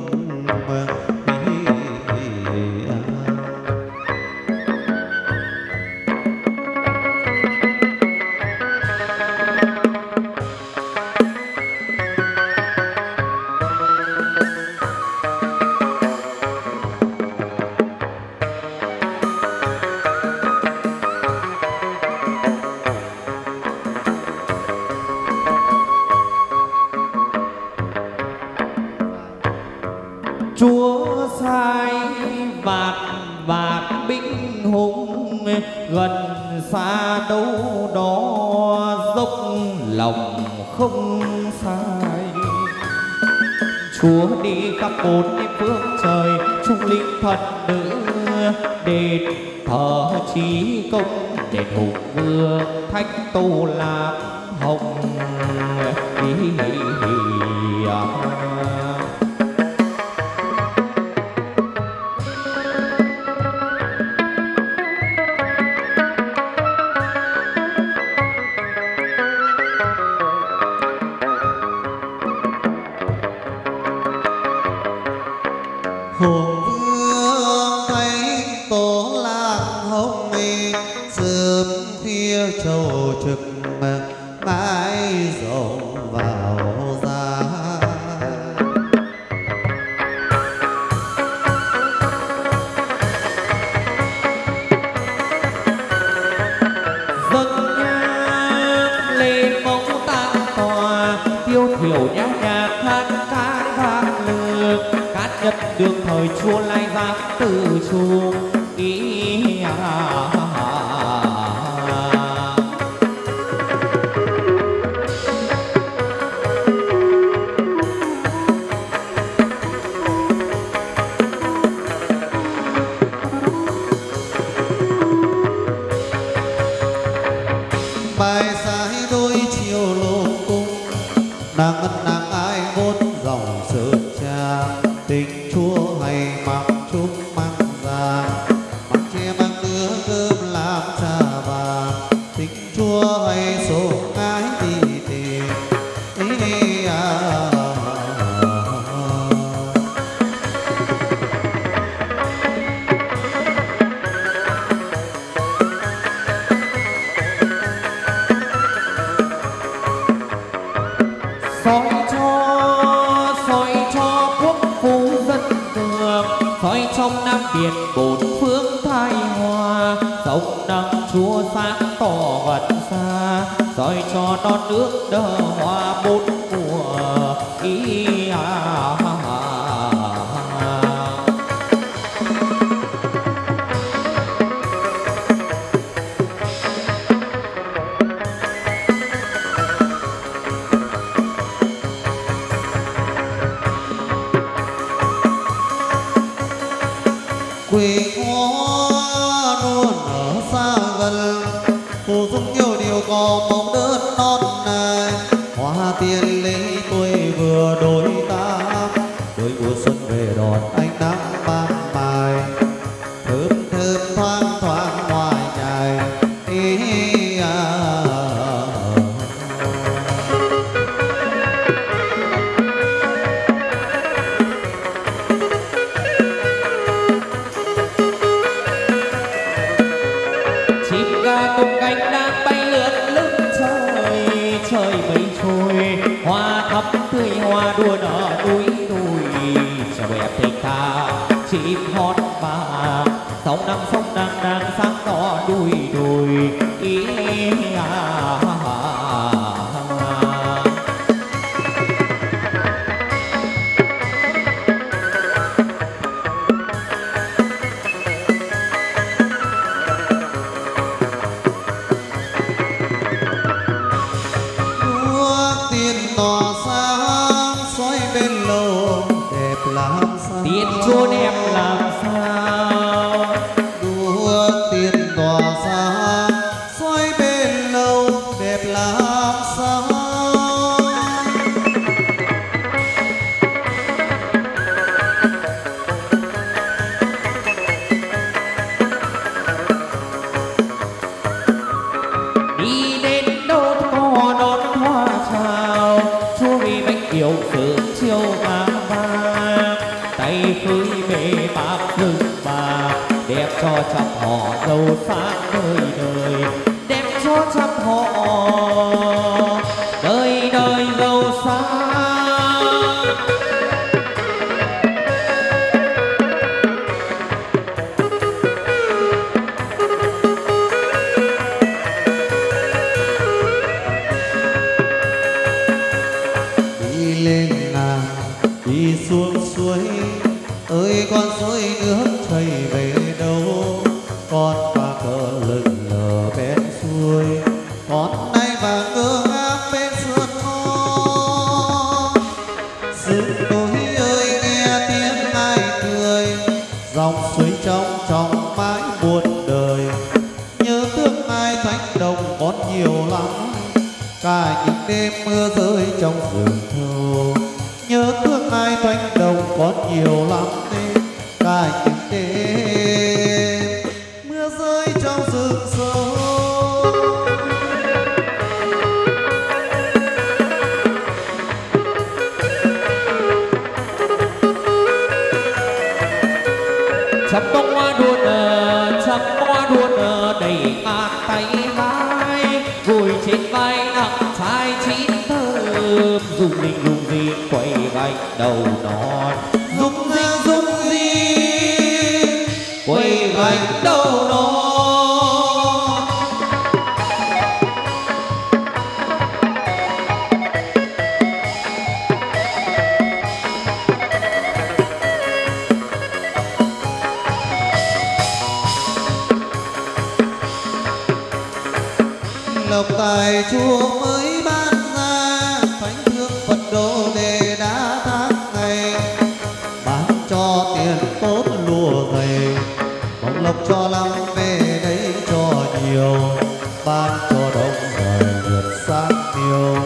chúa sai vạn vạn binh hùng gần xa đâu đó dốc lòng không sai chúa đi khắp bốn phương trời trung linh thần nữ đền thờ chí công đền hùng vương thánh tô làm hồng hùng vương thấy tổ lang hồng mi sớm phía trầu trực mãi rộng vào ra từ chuông ý bài sai đôi chiều lục cung nàng ngân nàng ai vốn dòng sơn trang tình chúa hay mặc trúc mang vàng mặc che mang nứa cơm làm trà vàng tình chúa hay số ngái đi tìm ý soi cho quốc phú dân tường, soi trong Nam Việt bốn phương thái hòa, sông nắng chúa sáng tỏ vật xa, soi cho non nước đờ hoa bốn mùa ý quỳ hoa luôn ở xa gần phù dung nhiều điều có mong đơn non này hoa tiền lý tuổi vừa đôi tám đôi mùa xuân về đón ánh nắng ban mai thơm thơm thoang thoáng ngoài nhài tung cánh đang bay lượn lưng trời, trời mây trôi hoa thắm tươi hoa đua nở núi đồi, chào đẹp tình ca chim hót mà sóng đang sáng tỏ đuôi đồi ý tiền chúa đẹp làm sao đua tiền tỏa sáng soi bên lâu đẹp làm sao đi đến đâu có đón hoa chào chúa vì bánh kiệu sự chiều vàng vàng tay khơi bể bạc rừng bạc đẹp cho trăm họ giàu sáng đời đời đẹp cho trăm họ đời đời giàu sáng. đi lên nàng đi xuống suối ơi con suối nước chảy về đâu con qua cờ lừng lờ bên suối con nay và ngơ ngác bên sườn non sườn núi ơi nghe tiếng ai cười dòng suối trong mãi buồn đời nhớ thương ai thanh đồng có nhiều lắm cả những đêm mưa rơi trong rừng thâu nhớ thương ai thanh đồng có nhiều lắm nên cả những đêm mưa rơi trong rừng sâu. Trăm bông hoa đua nở đầy ngàn tay hái vùi trên vai nặng trai chín thơm rung rinh quay gạch đầu non rung rinh quay gạch đầu non. lộc tài chúa mới ban ra, thánh thương Phật độ đề đã tháng ngày, ban cho tiền tốt lúa dày, bông lộc cho lắm về đây cho nhiều, ban cho đông đời vượt sáng nhiều.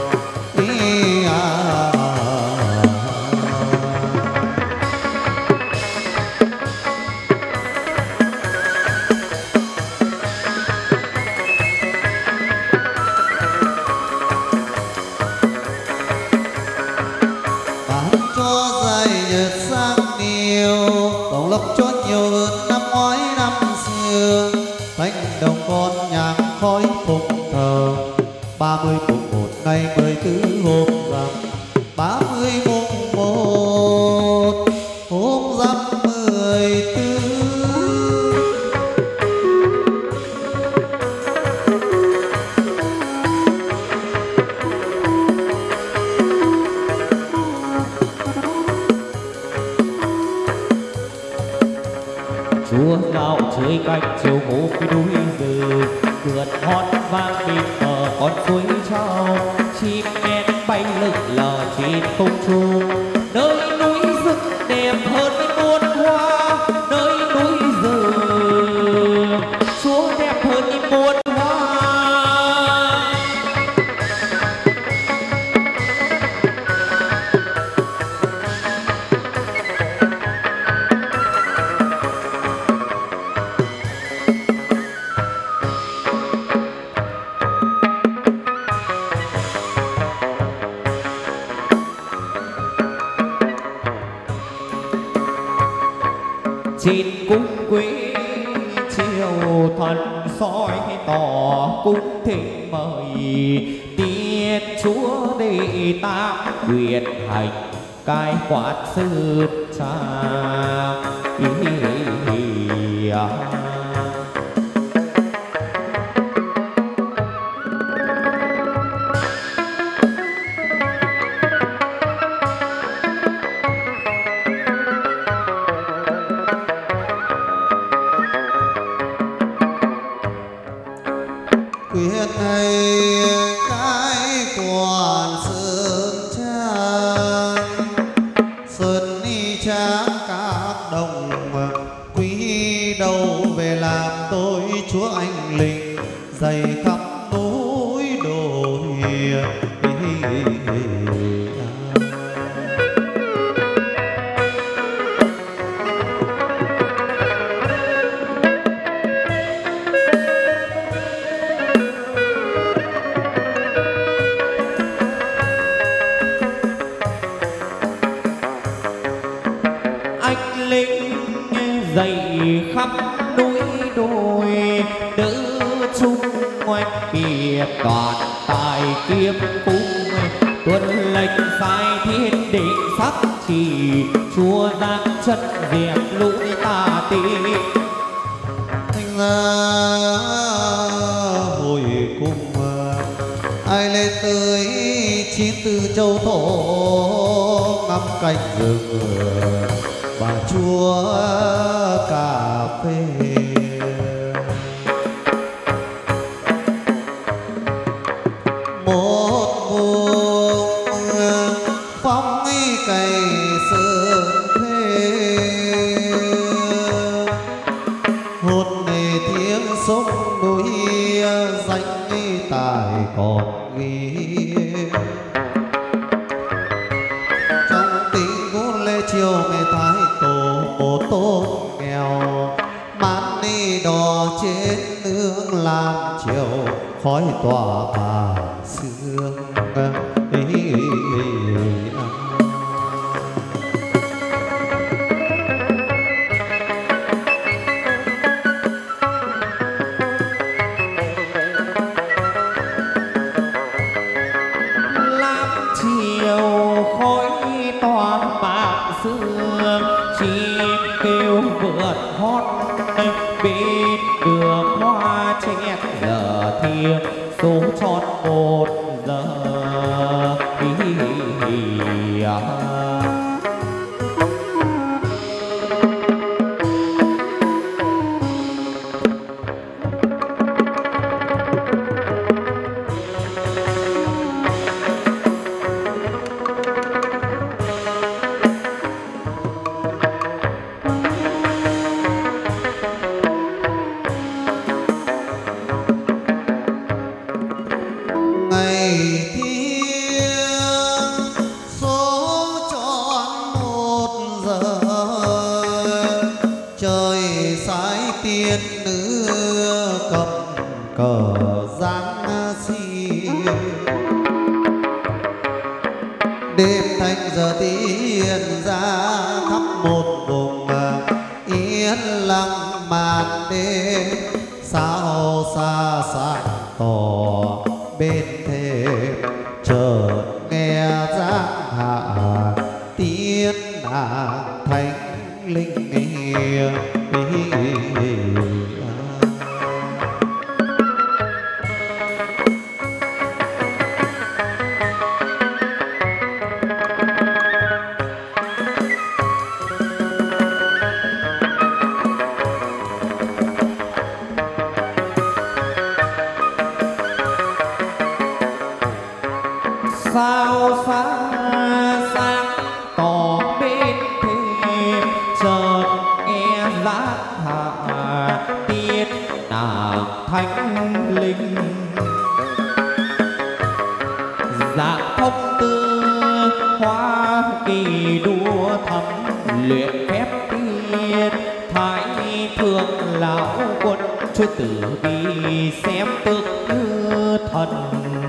Khói phụng thờ 30 mùng 1 ngày 14 hôm rằm, 30 mùng 1 hôm rằm 14. Chúa dạo chơi cạnh chiều ngủ cái núi rừng, vượt hót vang bên bờ con suối trong, chim én bay lững lờ trên không trung. Nơi núi rừng đẹp hơn với muôn hoa, nơi núi rừng Chúa đẹp hơn như muôn hoa. Trên cung quê chiều thần soi tỏ cung thỉnh mời, tiết chúa đệ tam quyền hành cai quản sư cha. Quyền này cái quản sơn trang, sơn ni trang các đồng quý đầu về làm tôi chúa anh linh dày khắp núi đồi. dày khắp núi đồi, nữ chung oanh kiệt toàn tài kiếp cung. Tuân lệnh sai thiên định sắc chỉ, chúa giang chân diệt lũ tà tị. Thành ra hồi cung ai lên tới 94 châu thổ, ngắm cánh rừng bà chúa cà phê. Một vùng phong cày sơn thê, hồn nề tiếng sông núi danh tài còn ghi. Trong tình ngũ lễ chiều mẹ thái tổ một tôn nghèo, mát đi đò trên nương làm chiều khói tỏa bà sương. Chiều khói tỏa bạc sương, chim kêu vượt hót bên đường hoa trẻ giờ thiêng số chót 1 giờ. trời sái tiên nữ cầm cờ giáng xiên. Đêm thanh giờ tiên ra khắp một vùng yên lặng màn đêm. Sao xa sáng tỏ bên thềm chợt nghe giáng hạ tiên nàng thánh linh sao xa sáng tỏ bên thềm chợt nghe giáng hạ tiên nàng thánh linh. Dạng thông tư hoa kỳ đua thắm luyện phép tiên. Thái thượng lão quân chúa tử vi xem tức như thần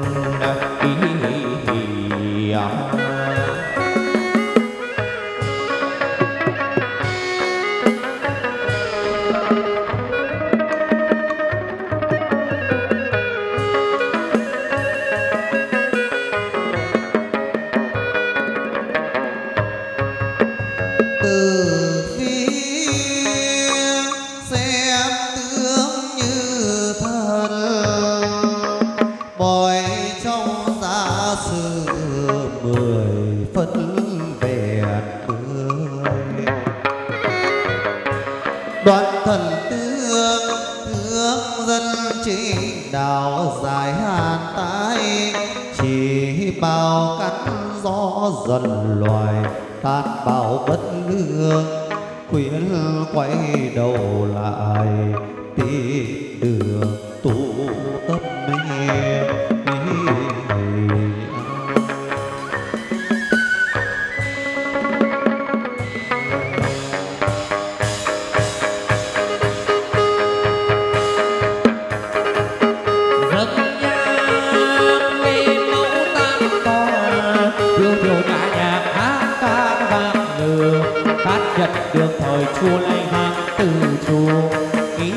đoan thần tương thương dân chính đạo giải hàn tái. Chỉ bao cắt gió dần loài tan bão bất lương. Quyến quay đầu lại tìm đường tu tâm mê. đường thời chùa lấy hàng từ chùa ý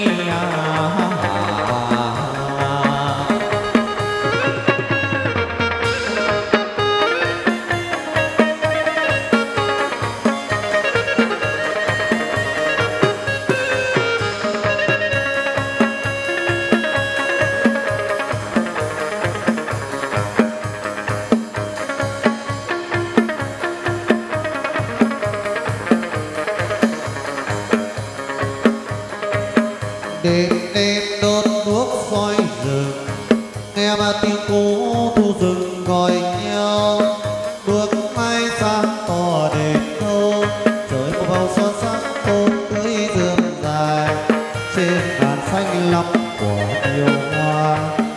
đêm đêm đốt đuốc soi rừng. Nghe mà tiếng cú thu rừng gọi nhau. Đuốc mai sáng tỏ đêm thâu. Trời một màu son sắc tôn tưới rượm dài. Trên đàn xanh lắm của yêu hoa.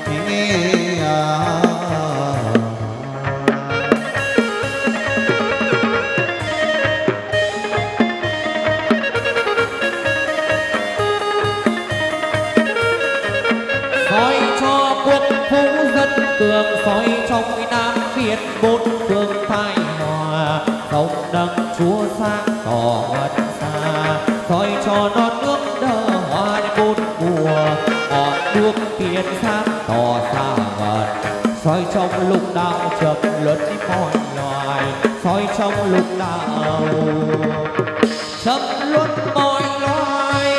soi cho quốc phú dân cường, soi trong Nam Việt bốn phương thái hòa. Sông nâng chúa sáng tỏ mật xa, soi cho non nước đơ hoa bốn mùa. Ngọn đuốc tiền sáng tỏ xa mật, soi trong lục đạo chập luân mọi loài. Soi trong lục đạo chập luân mọi loài.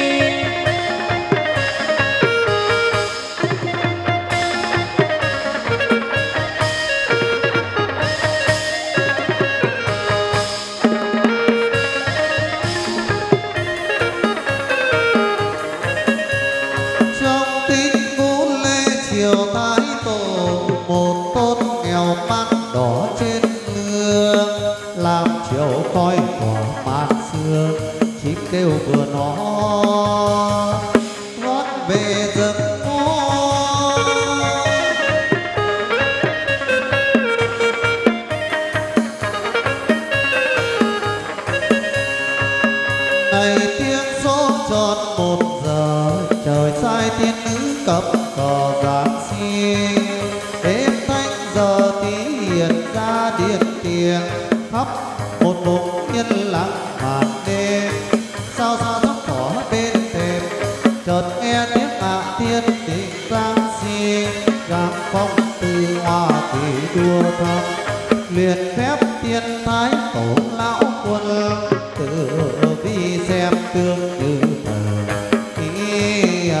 Triều Thái Tổ một tôn nghèo mắt đỏ trên gương, làm chiều coi tỏa màn sương. Chim tiếng số tròn 1 giờ, trời sai tiên nữ cầm cờ giáng sinh. Đêm thanh giờ tí hiện ra điện tiền, khắp một vùng yên lặng màn đêm. Sao xa tóc cỏ bên thềm, chợt nghe tiếng hạ thiên tình giáng sinh. Gàng phong từ hoa kỳ đua thắm, liền phép tiên thái tổ lão quân. Tự vi xem tương như thờ ý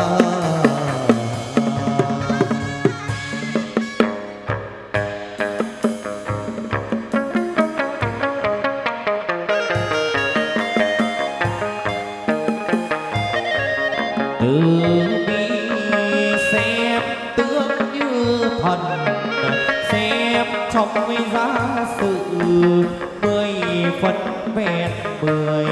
từ bi xem tướng như thần, xem trong giá sự 10 phân vẹn 10.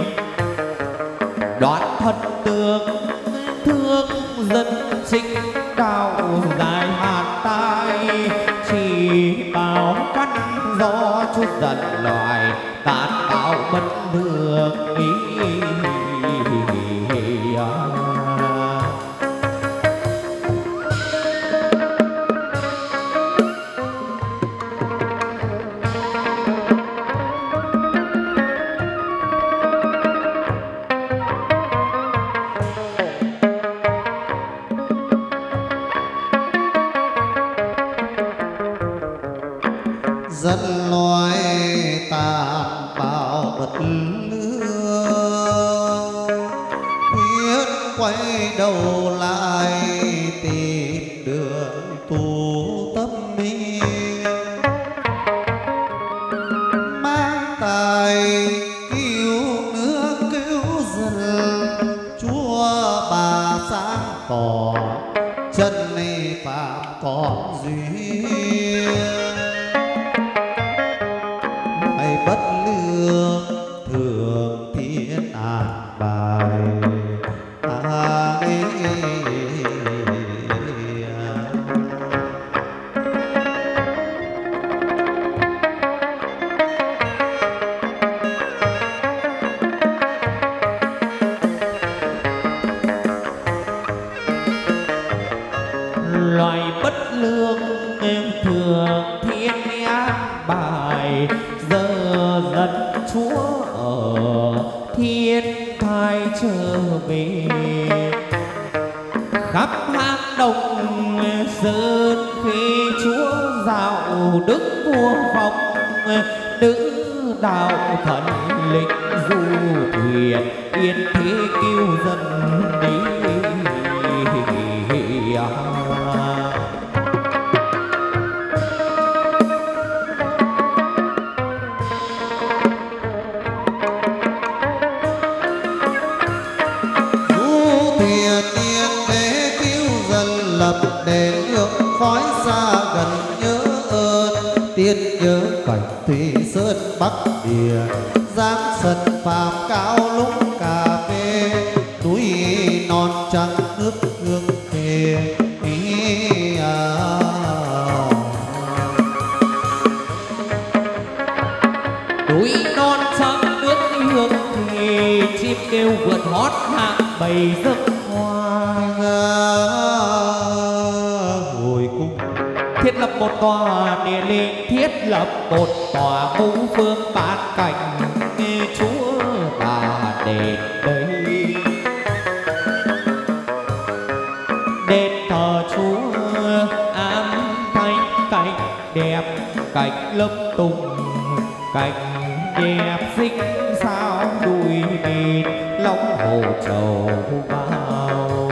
Đoạn thân tương thương dân sinh đạo dài hạt tai, chỉ bảo căn do chút giận loài tàn bạo bất thường ý. dân loài tàn bạo bất lương, quyết quay đầu lại tìm đường tu tâm minh. Mang tài cứu nước cứu dân, chúa bà sáng tỏ chân này phạm còn duyên. Bất lương thường thiên an bài loài bất lương thường thiên an bài. Giờ dần chúa ở thiên thai trở về, khắp hang động sơn khi chúa dạo đức vua phong. Nữ đạo thần lịch du thuyền, yên thế cứu dân đi. để nước khói xa gần nhớ ơn. Tiên nhớ cảnh thủy sơn bắc địa, giáng sân phàm cao lúc cà phê. Núi non trắng nước hương thề núi non trắng nước hương thề, chim kêu vượt hót hạng bầy giấc hoa. Hồi cung thiết lập một tòa địa linh, thiết lập một tòa ngũ phương bán cảnh. Chúa bà đền đây, đền thờ Chúa am thanh cảnh đẹp, cảnh lâm tùng cảnh đẹp xinh sao đuôi bên long hồ trầu bao.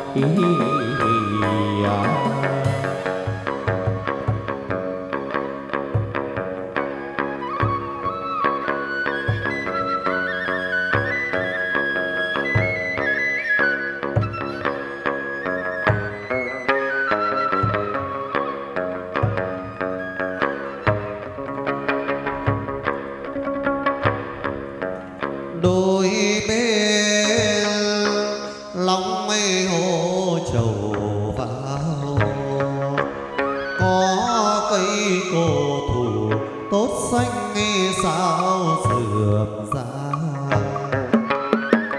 đôi bên long mây hồ trầu vào, có cây cổ thụ tốt xanh sao rượm ra.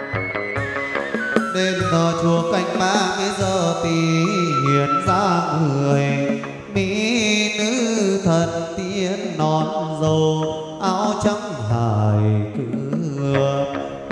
chùa canh 30 giờ tí hiện ra người mỹ nữ thần tiên non dâu áo trắng hài cưa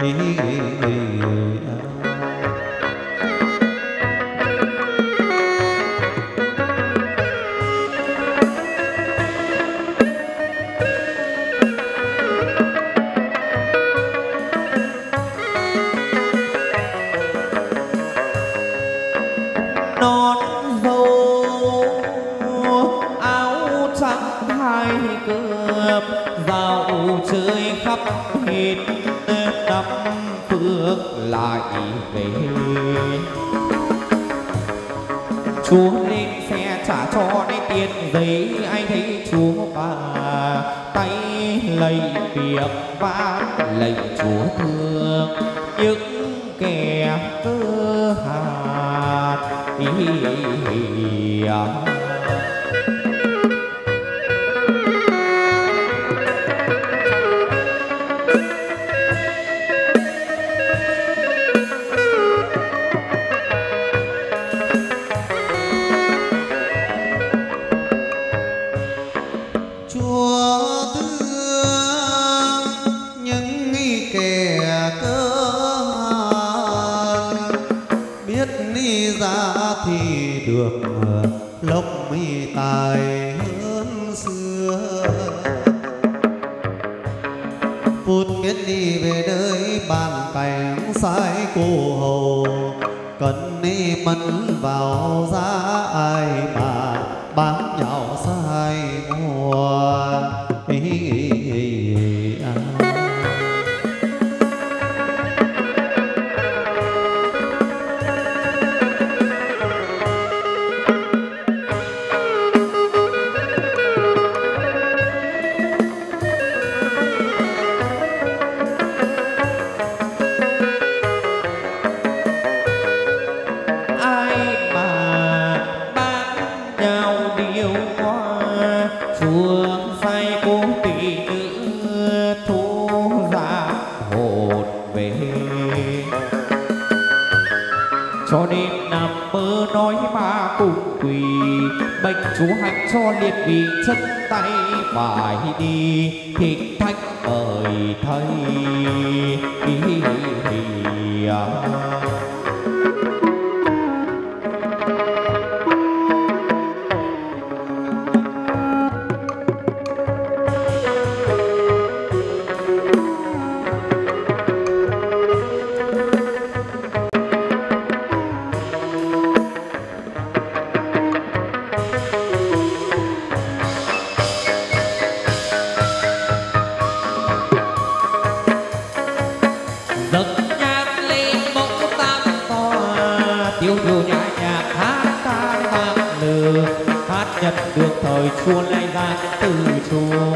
Chúa lên xe trả cho đến tiền giấy, anh thấy Chúa bà tay lạy việc vát lạy Chúa thương những kẻ cơ hạt. vào giá ai mà bán nhau sai mua Chúa hạnh cho liệt vị chân tay phải đi thịnh thách ơi thầy. Chúa lại ra từ chùa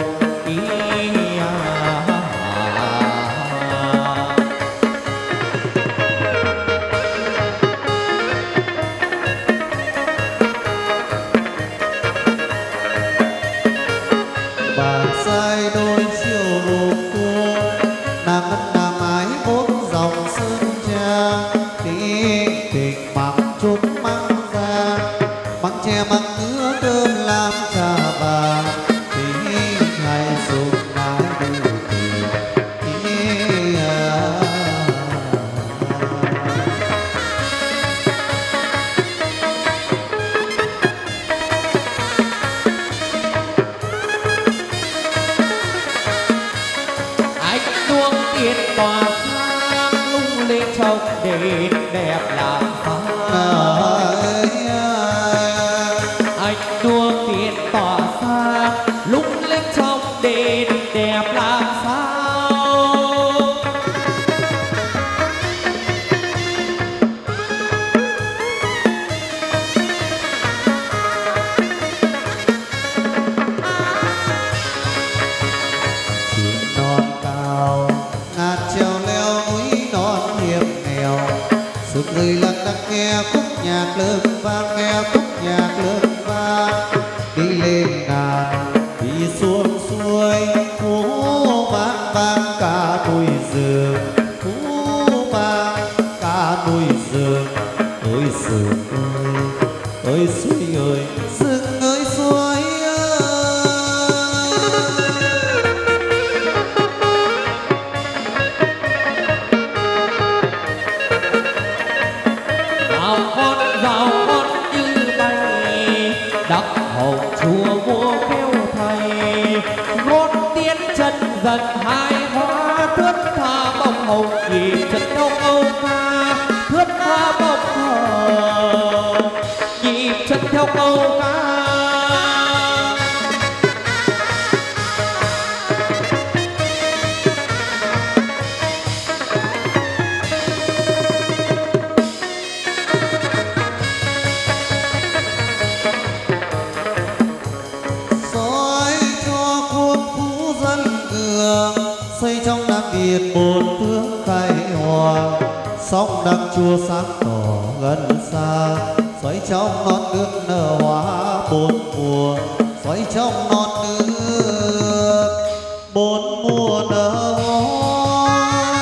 bà sai đôi chiều lục cô nàng ngân nàng ái bốn dòng sơn trang tí tình bằng chút mang ra bằng tre bằng nứa cơm làm trà vàng tí ngày dùng mái đủ tỏa sáng lung lên trông đền đẹp làm sao anh đua tiền tỏa sáng lung lên trông đền đẹp làm sao. Chim non cao ngạt treo leo núi non hiểm nghèo sực người lần đang nghe khúc nhạc lớn vang nghe khúc nhạc lớn vang đi lên ngàn đi xuống suối phố vang vang cả núi rừng phố vang cả núi rừng rừng ơi suối ơi rừng ơi suối rào con như bay đắc hồng chùa vua kêu thầy gót tiến chân dần hai hoa thướt tha bông hồng nhịp chân theo câu ca thướt tha bông hồng nhịp chân theo câu ca. bốn phương khai hòa sóng đăng chua sáng tỏ gần xa xoáy trong non nước nở hoa bốn mùa xoáy trong non nước bốn mùa nở hoa.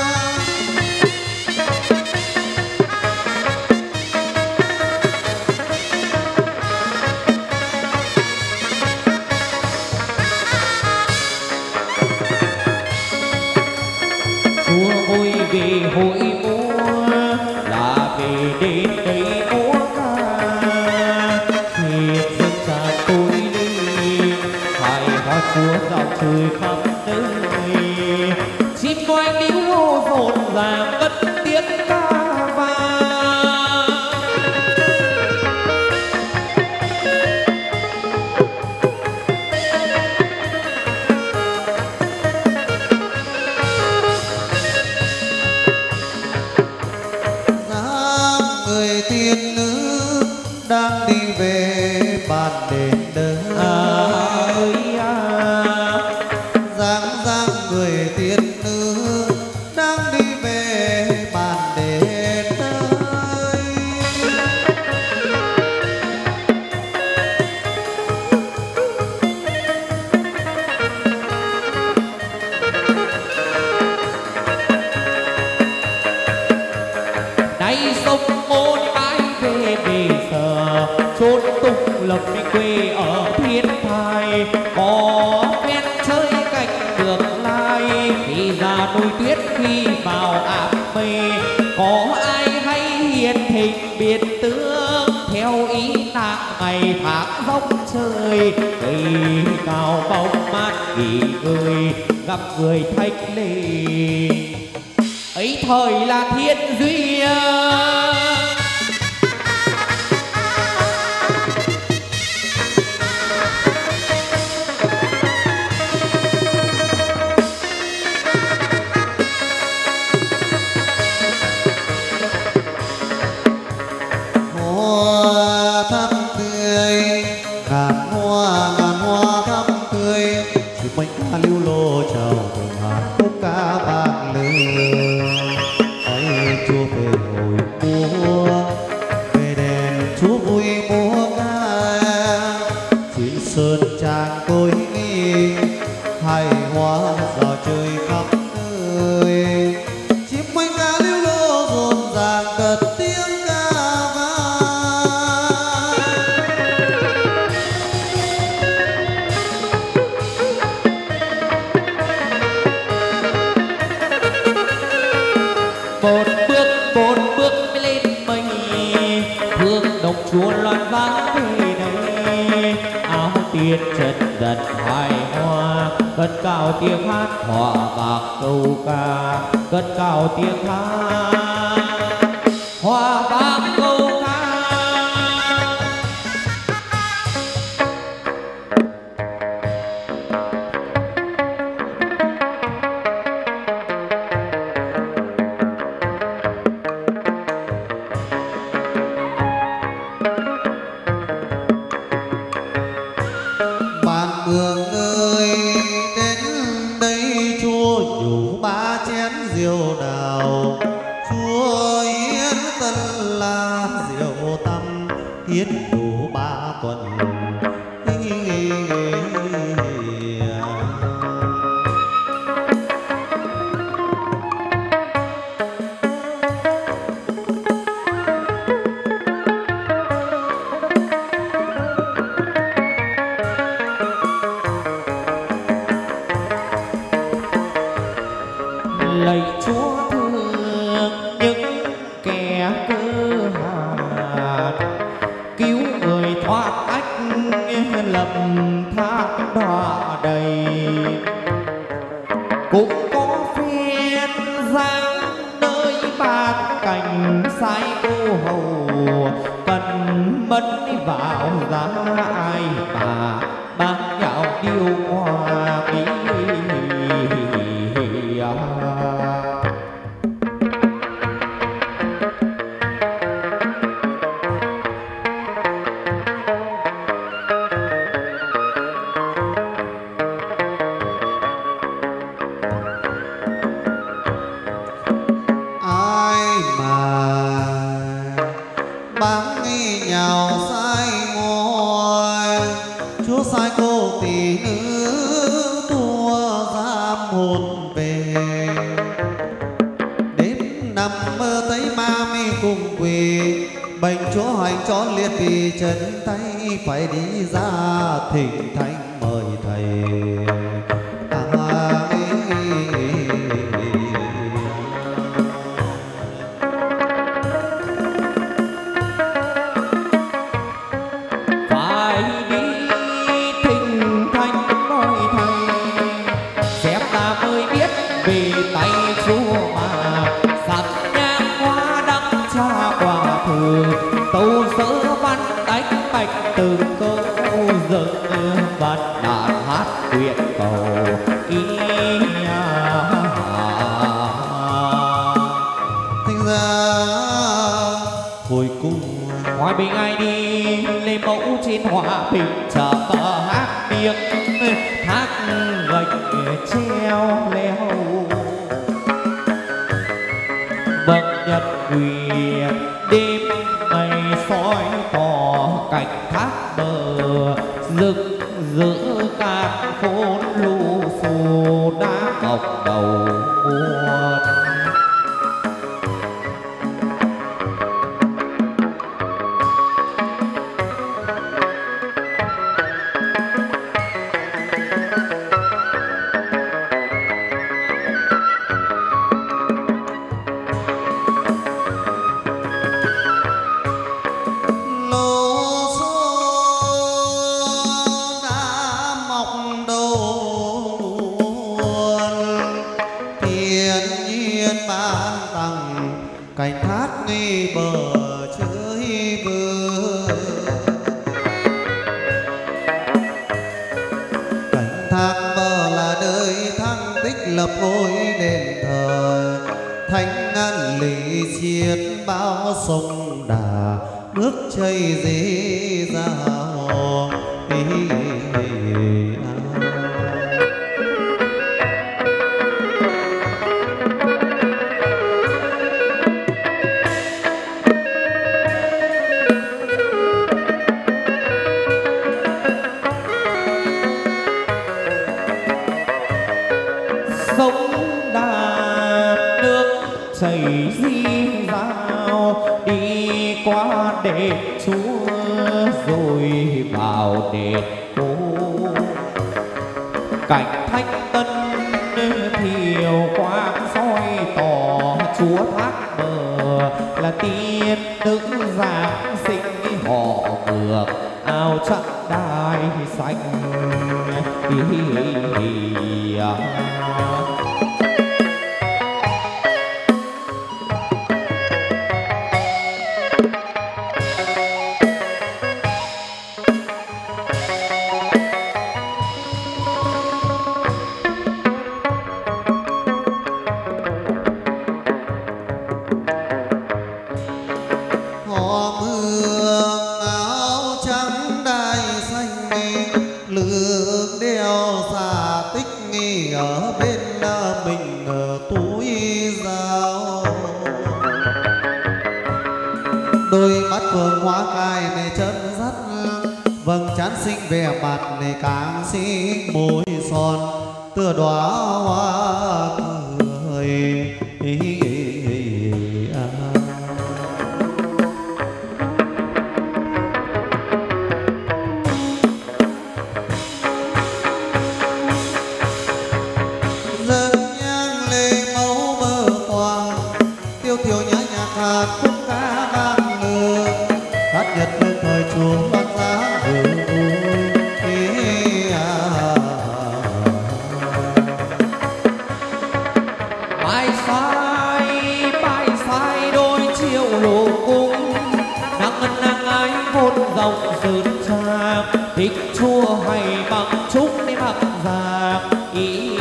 Vui vì hội múa là vì đến đây múa ca thì dân tràn tôi đi hài hoa chúa dạo trời khắp nơi chim ngoan níu hô rộn ràng cất tiếng ca vang. Tiên nữ đang đi về bàn đền đơn dáng dáng người tiên nữ đang đi về bàn đền ơi. Đây sông môn về giờ chốn tung lập quê ở thiên thai có phen chơi cảnh đường lai khi ra núi tuyết khi vào áp mây có ai hay hiền hình biệt tướng theo ý nàng ngày tháng vong trời cây cao bóng mát nghỉ ngơi gặp người thanh lệ ấy thời là thiên duyên. Hoa thắm tươi ngàn hoa thắm tươi chỉ quanh ca lưu lô chào cùng hát khúc ca vang lên thấy chúa về hồi múa về đèn chúa vui múa ca xin sơn tràn cối nghi hay hoa rào trời khắp nơi chim quanh ca lưu lô rộn ràng cất tiếng một bước mới lên mây hương đồng chúa loan vã về đây áo tiên trần dần hài hoa cất cao tiếng hát hòa bạc câu ca cất cao tiếng hát hòa bạc câu ca. Mường ơi đến đây chúa nhủ ba chén rượu đào chúa yến tân la rượu tâm yến đủ ba tuần. nghe cơ hàn cứu người thoát ách lầm than đọa đầy cũng có phen dáng nơi bát cành sai cô hầu cần mất vào giá ai mà mang nhau điêu hoa ý. Chân tay phải đi ra thỉnh thánh mời thầy phải đi thỉnh thánh mời thầy xem ta mới biết vì tay Chúa mà sạch nhang hoa đăng cha quả thừa tâu sớ văn đánh bạch từ câu dựng văn đàn hát quyện cầu ý. Thành ra hồi cung ngoài bình ai đi lên mẫu trên hòa bình chờ bờ hát tiếng thác gạch treo leo bậc nhật quỳ đêm ngày soi tỏ cảnh thác bờ rực giữa cát khôn lù xù đá mọc đầu buồn. cảnh thác nghi bờ chơi vừa cảnh thác bờ là nơi thăng tích lập ngôi đền thờ thánh an lý chiết bao sông đà nước chảy dễ dào chảy di vào đi qua đền Chúa rồi vào đền cô cảnh thanh tân thiều quang soi tỏ Chúa thác bờ là tiên nữ giáng sinh họ ngược áo trắng đai xanh xinh vẻ mặt này càng xinh môi son tựa đóa hoa cười dâng nhang lên mẫu bờ tòa tiêu thiểu nhã nhạc mà khúc ca vang lương hát nhật lên thời chúa ban giá vừa vui. Bài sai đôi chiều lộ cung nắng ái hôn dòng sơn trang thích chua hay bằng trúc đi mặc giang ý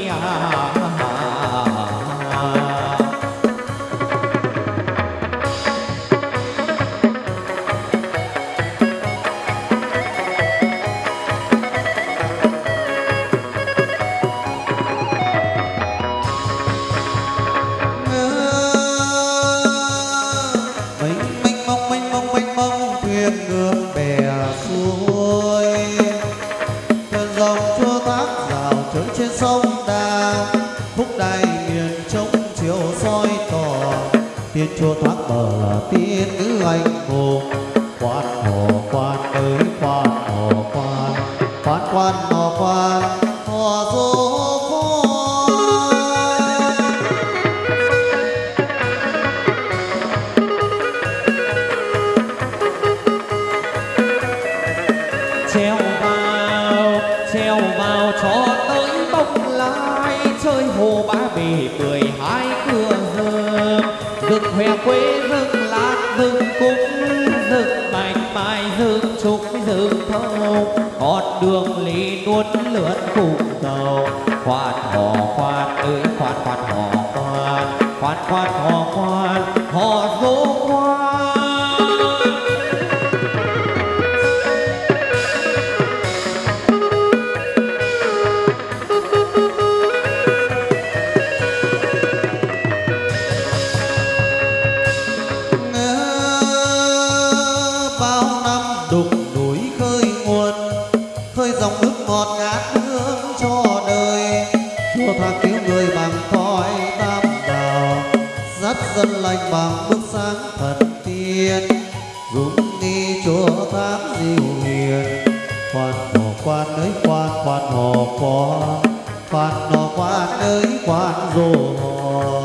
tiên chua thoát bờ tiên nữ anh hùng. Quan hò quan ơi quan hò quan, quan quan hò quan hò dô quan. Treo vào cho tới bông lai chơi hồ ba bể 12 cửa rừng rừng hoe quế rừng lan rừng cúc rừng bạch mai rừng trúc rừng thâu con đường lý nuốt lượn cùng tàu. Khoan hò khoan ơi khoan khoan hò khoan, khoan khoan hò khoan hò dô khoan. Ngọt ngát hương cho đời chua thác cứu người bằng thói tam đào dắt dân lành bằng bước sáng thần tiên dũng đi chùa thác diệu hiền. Khoan hò quan ơi khoan khoan hò quan, khoan hò quan ơi khoan dô hò.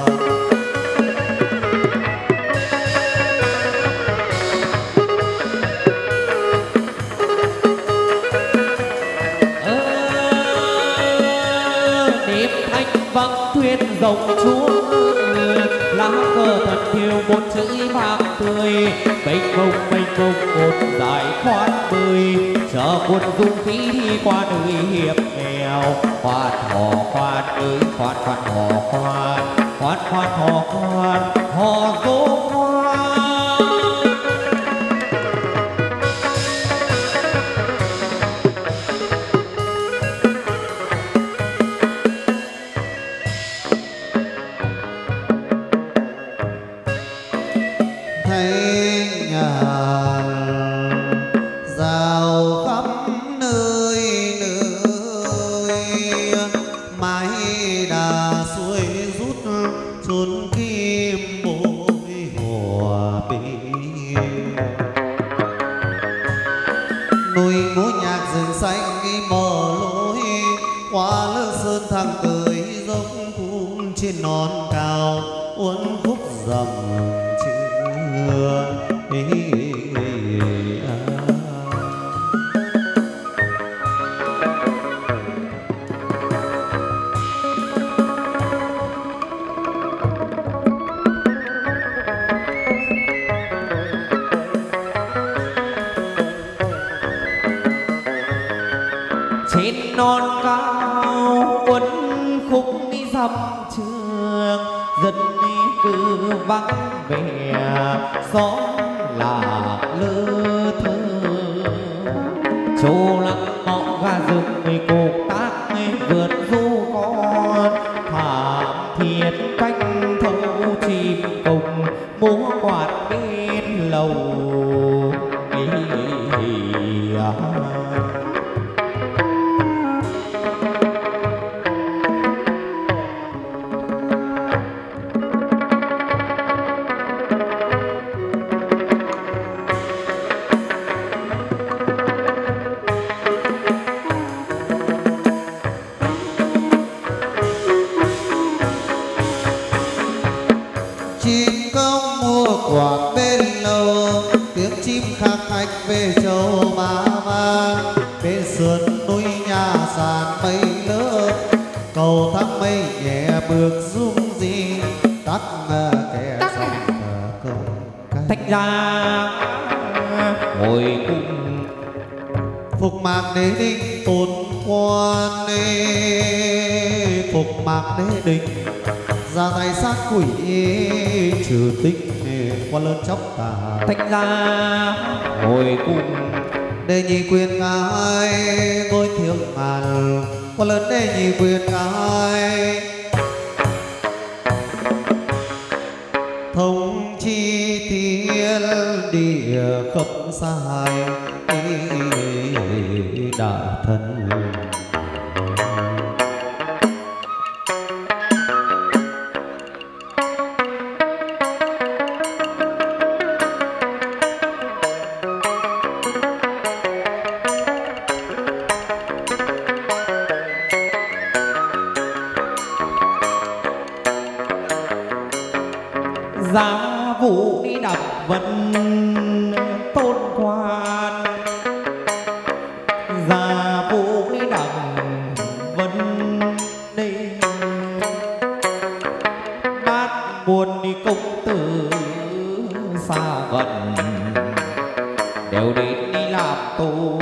Vắng thuyền rồng chúa lá cờ thật thiêu một chữ vàng tươi mênh mông một dải khoan bơi chờ quân dung khí đi qua đời hiểm nghèo. Khoan hò khoan ơi khoan khoan hò khoan, khoan khoan hò khoan hò dô khoan. Trên non cao uốn khúc dầm chưa trên non cao uốn khúc dầm trường dân đi cứ vắng vẻ gió là lơ thơ châu lặng mong gà rừng người cột tác vượt du con thảm thiết canh thâu chim cùng múa quạt bên lầu. chim công quạt bên lâu, tiếng chim khạc khách về châu ba vang. Bên sườn núi nhà sàn mây lớp, cầu thác mây nhẹ bước rung rinh. Tắc kẻ dòng cầu Tách ra ngồi cùng phục mạc đế đinh tôn quan phục mạc đế đinh ra tay sát quỷ trừ tích quan lớn chóc tà. tách ra ngồi cùng Đề nhị quyền ngài ngôi thiêng ngàn, quan lớn đề nhị quyền ngài thông chi thiên địa không sai đại thần. giá vũ đi đọc vẫn tôn quan, giá vũ đi đọc vẫn đi bát buồn đi công tử xa gần đều đến đi làm tôi.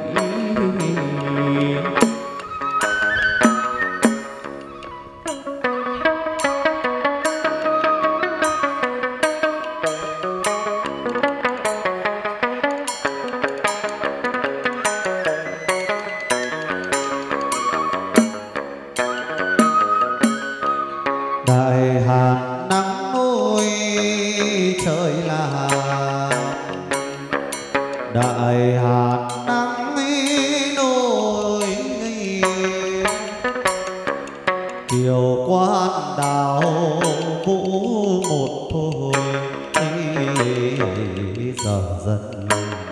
Đại hạn nắng nôi trời là đại hạn nắng nôi kiều quan đào vũ một thôi giờ dần.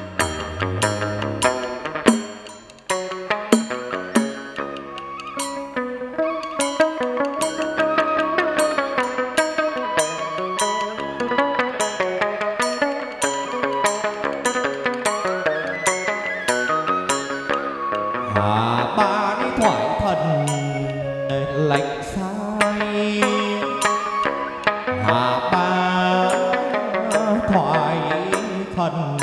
Hà ba đi thoại thần lạnh sai, Hà ba thoại thần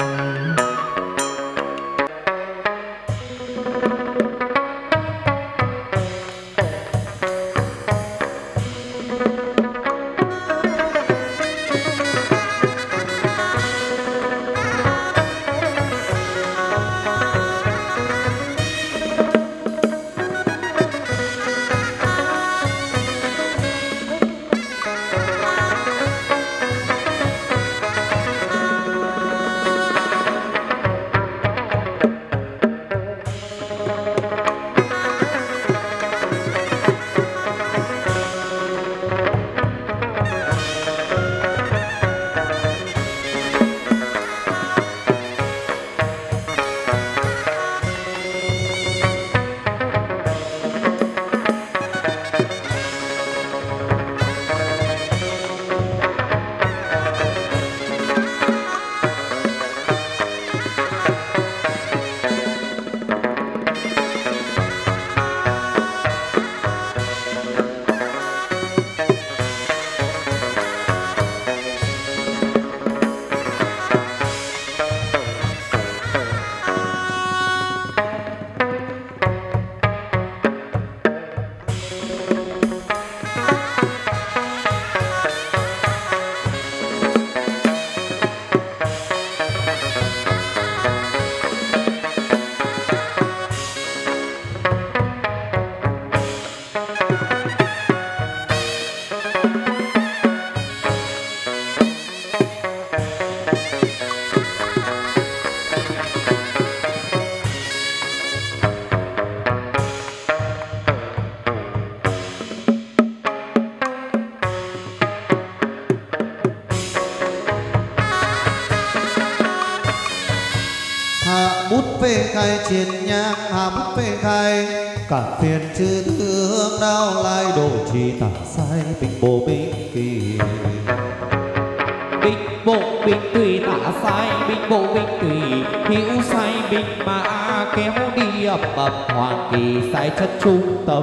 hạ bút phê khai chiến nhang hạ bút phê khai cả phiền chư thương đau lai đồ trì tả sai bình bồ binh kỳ bích bộ binh tùy tả sai binh bộ binh tùy hữu sai binh mã kéo đi ập ập hoàng kỳ sai chất trung tâm.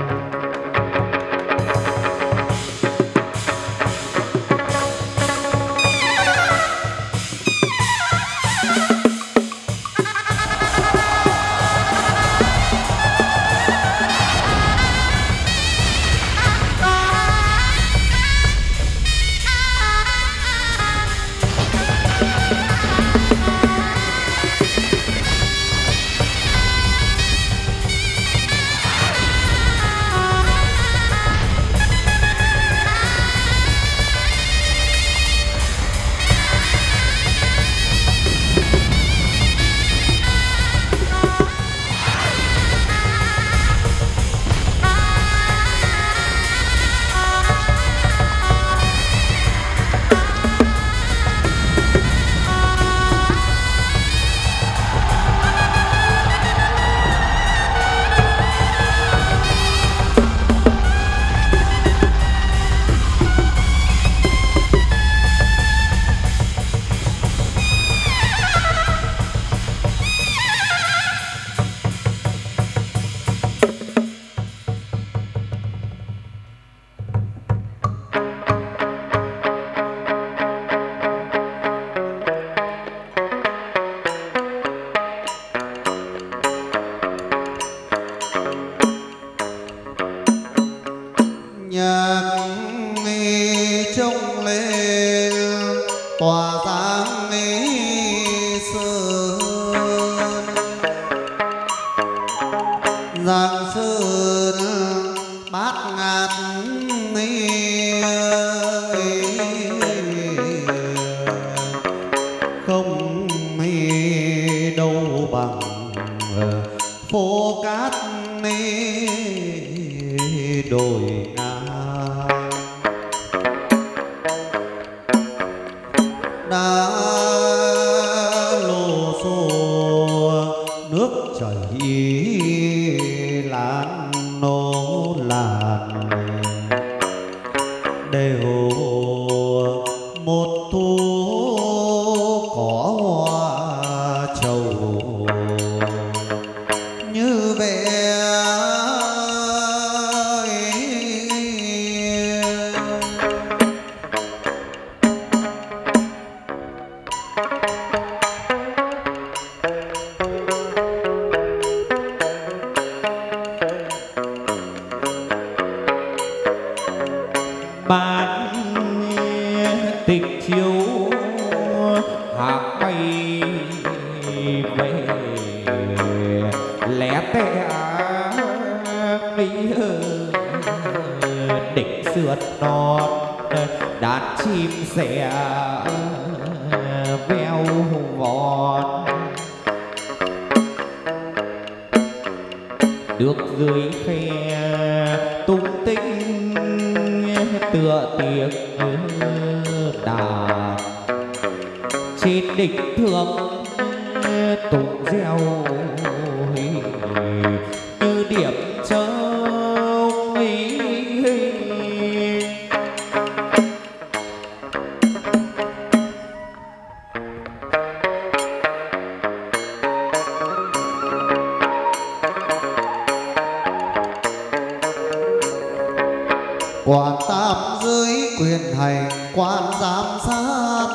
Quan tam giới quyền hành quan giám sát,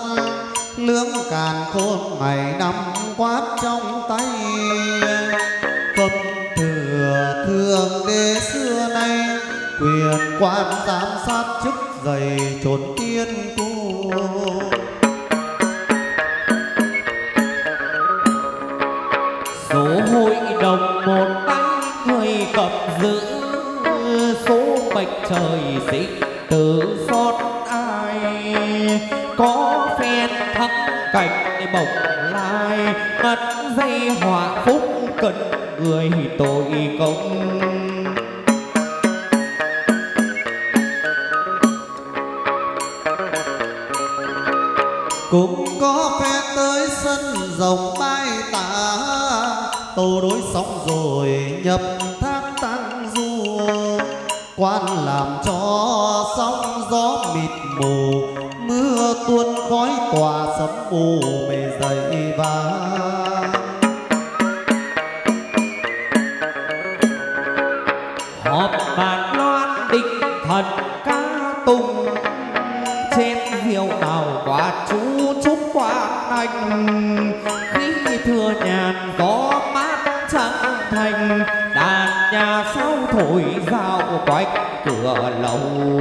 lưỡng càn khôn ngày năm quát trong tay. Phẩm thừa thượng đế xưa nay, quyền quan giám sát chức dày chốn tiên tu. Số hội đồng một tay người cầm giữ, số mệnh trời sinh từ xót ai. Có phen thắng cảnh bổng lai, ngắt dây họa phúc cần người tội công. Cũng có phe tới sân rồng bay tả, tàu đối sóng rồi nhập thác tăng du. Quan làm cho sóng gió mịt mù, mưa tuôn khói tòa sấm mù mề dày vang. họp bàn loan định thần ca tùng, trên rượu đào quả chú chúc quả anh, khí thừa nhàn gió mát trắng thành, đàn nhà sau thổi dạo quanh cửa lầu.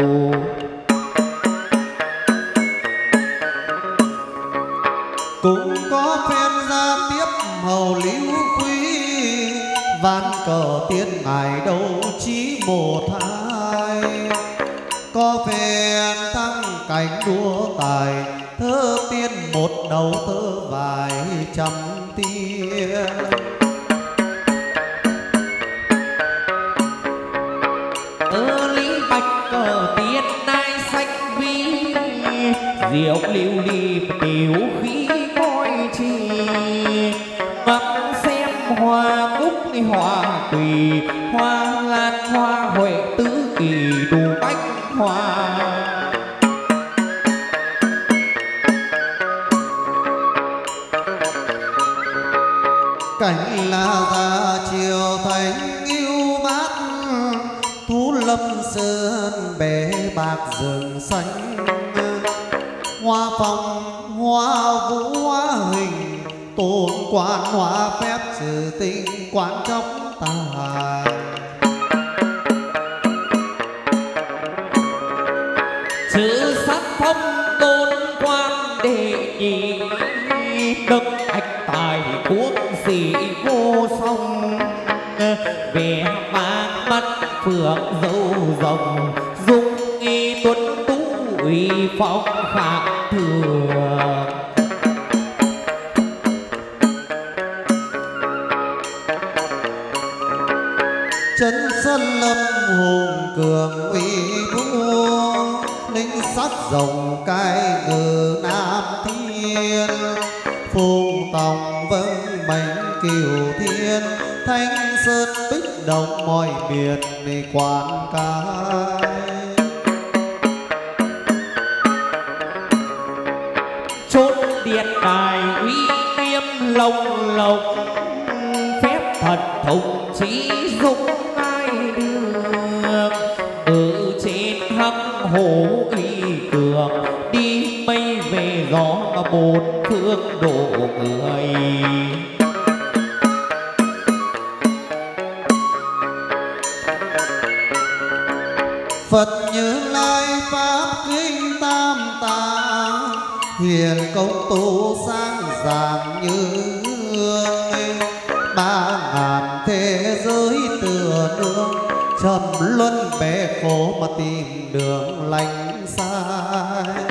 Cũng có phen ra tiếp hầu Lưu Quý, ván cờ tiên ngài đâu chí một hai. Có phen thăng cảnh đua tài, thơ tiên một đầu thơ vài trăm tiên. Lý bạch cờ tiên nai xanh vi, rượu lưu ly tiểu khí coi chi, ngắm xem hoa cúc hoa quỳ, hoa lan hoa huệ tứ kỳ đủ bách hoa. Cảnh là già chiều thành yêu mát, thú lâm sơn bể bạc rừng xanh. Hoa phong hoa vũ hoa hình, tôn quan hoa phép trừ tinh quan trọng tài. Chữ sắc phong tôn quan đệ nhị, đức ách tài quốc sĩ vô song. Về vang mắt phượng dâu rồng, dung nghi tuấn tú uy phong khác thường. Chân sơn lâm hùng cường uy vũ, linh sắc rồng cai ngự nam thiên. Phùng tòng vâng mệnh kiều thiên, thanh sơn bích đồng mọi biệt quan cai. Chốn điện đài uy nghiêm lồng lộng, phép thật thùng trí dung ai đường. Từ trên hăng hổ uy cường, đi mây về gió một phương độ người. Phật Như Lai pháp kinh tam tạng, hiền công tu sang giảng như hương. 3000 thế giới tựa nương, trầm luân bể khổ mà tìm đường lành sai.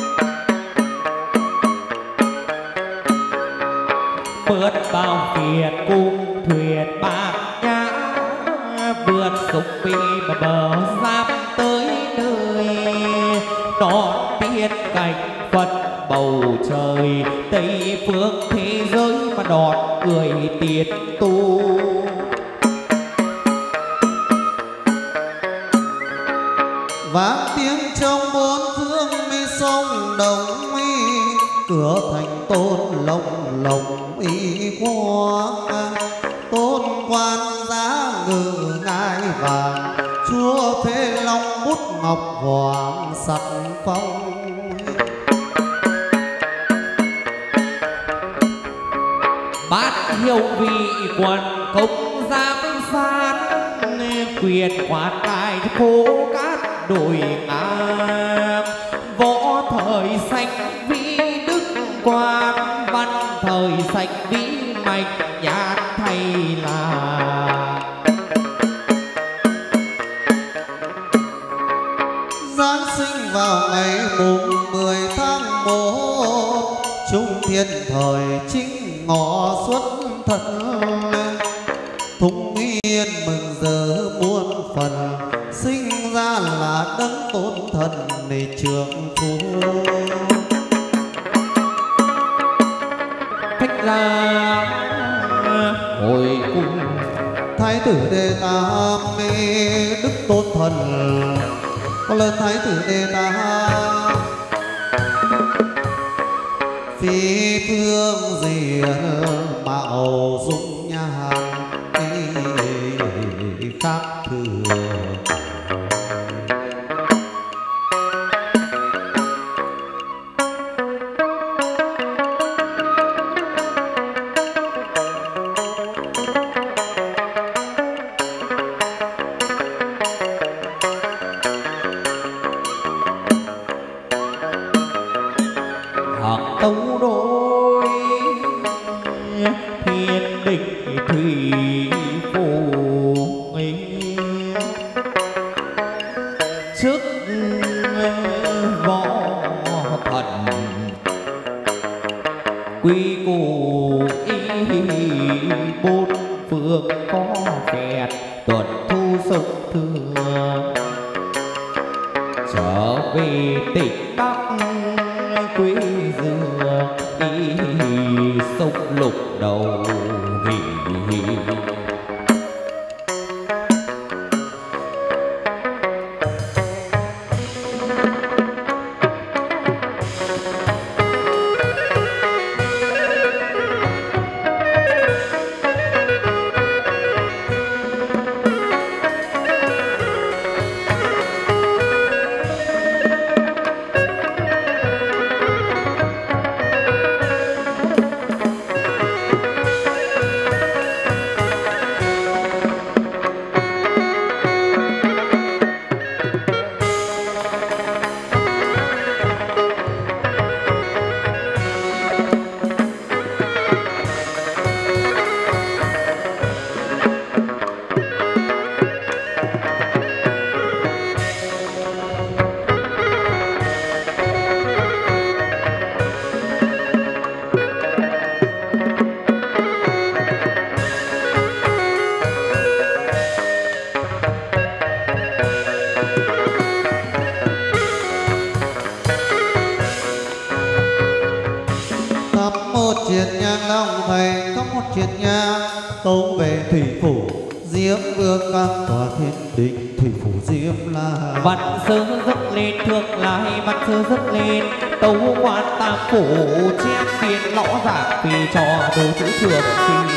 Vượt bao phiền cung thuyền bát nhã, vượt sông bi mà bờ giáp tới nơi. Đón tiên cảnh Phật bầu trời, tây phương thế giới mà đón người tiền tu. Vang tiếng trong bốn phương mê sông đồng mi, cửa thành tôn lồng lồng y quang. Tôn quan giá ngự ngai vàng, chúa phê long bút ngọc hoàng sắc phong. Bát hiệu vị quần công giáp san, quyền quạt cài phố cát đồi ngang. Võ thời xanh vĩ đức quan, văn thời xanh vĩ mạch nhát thay là. Giáng sinh vào ngày mùng 10 tháng 1, trung thiên thời chính ngọ xuất thân. Thung yên mừng giờ muôn phần, sinh ra là đấng tôn thần để trượng phu. Thích là hồi cung Thái tử Đề Tam đức tôn thần, con lên Thái tử Đề Tam. phi phương diệt mạo dung nhan khác thường. tấu đôi thiên địch thủy phù trước võ thần quy củ bốn phương có phẹt tuần thu sông thường trở về tỉnh Bắc quê dương sông lục đầu tấu về thủy phủ diễm vương các tòa thiên đình thủy phủ diễm la văn sơ dâng lên thượng lại văn sơ dâng lên tấu quan tam phủ chém biên lõ giả vì cho đồ chữ trường phi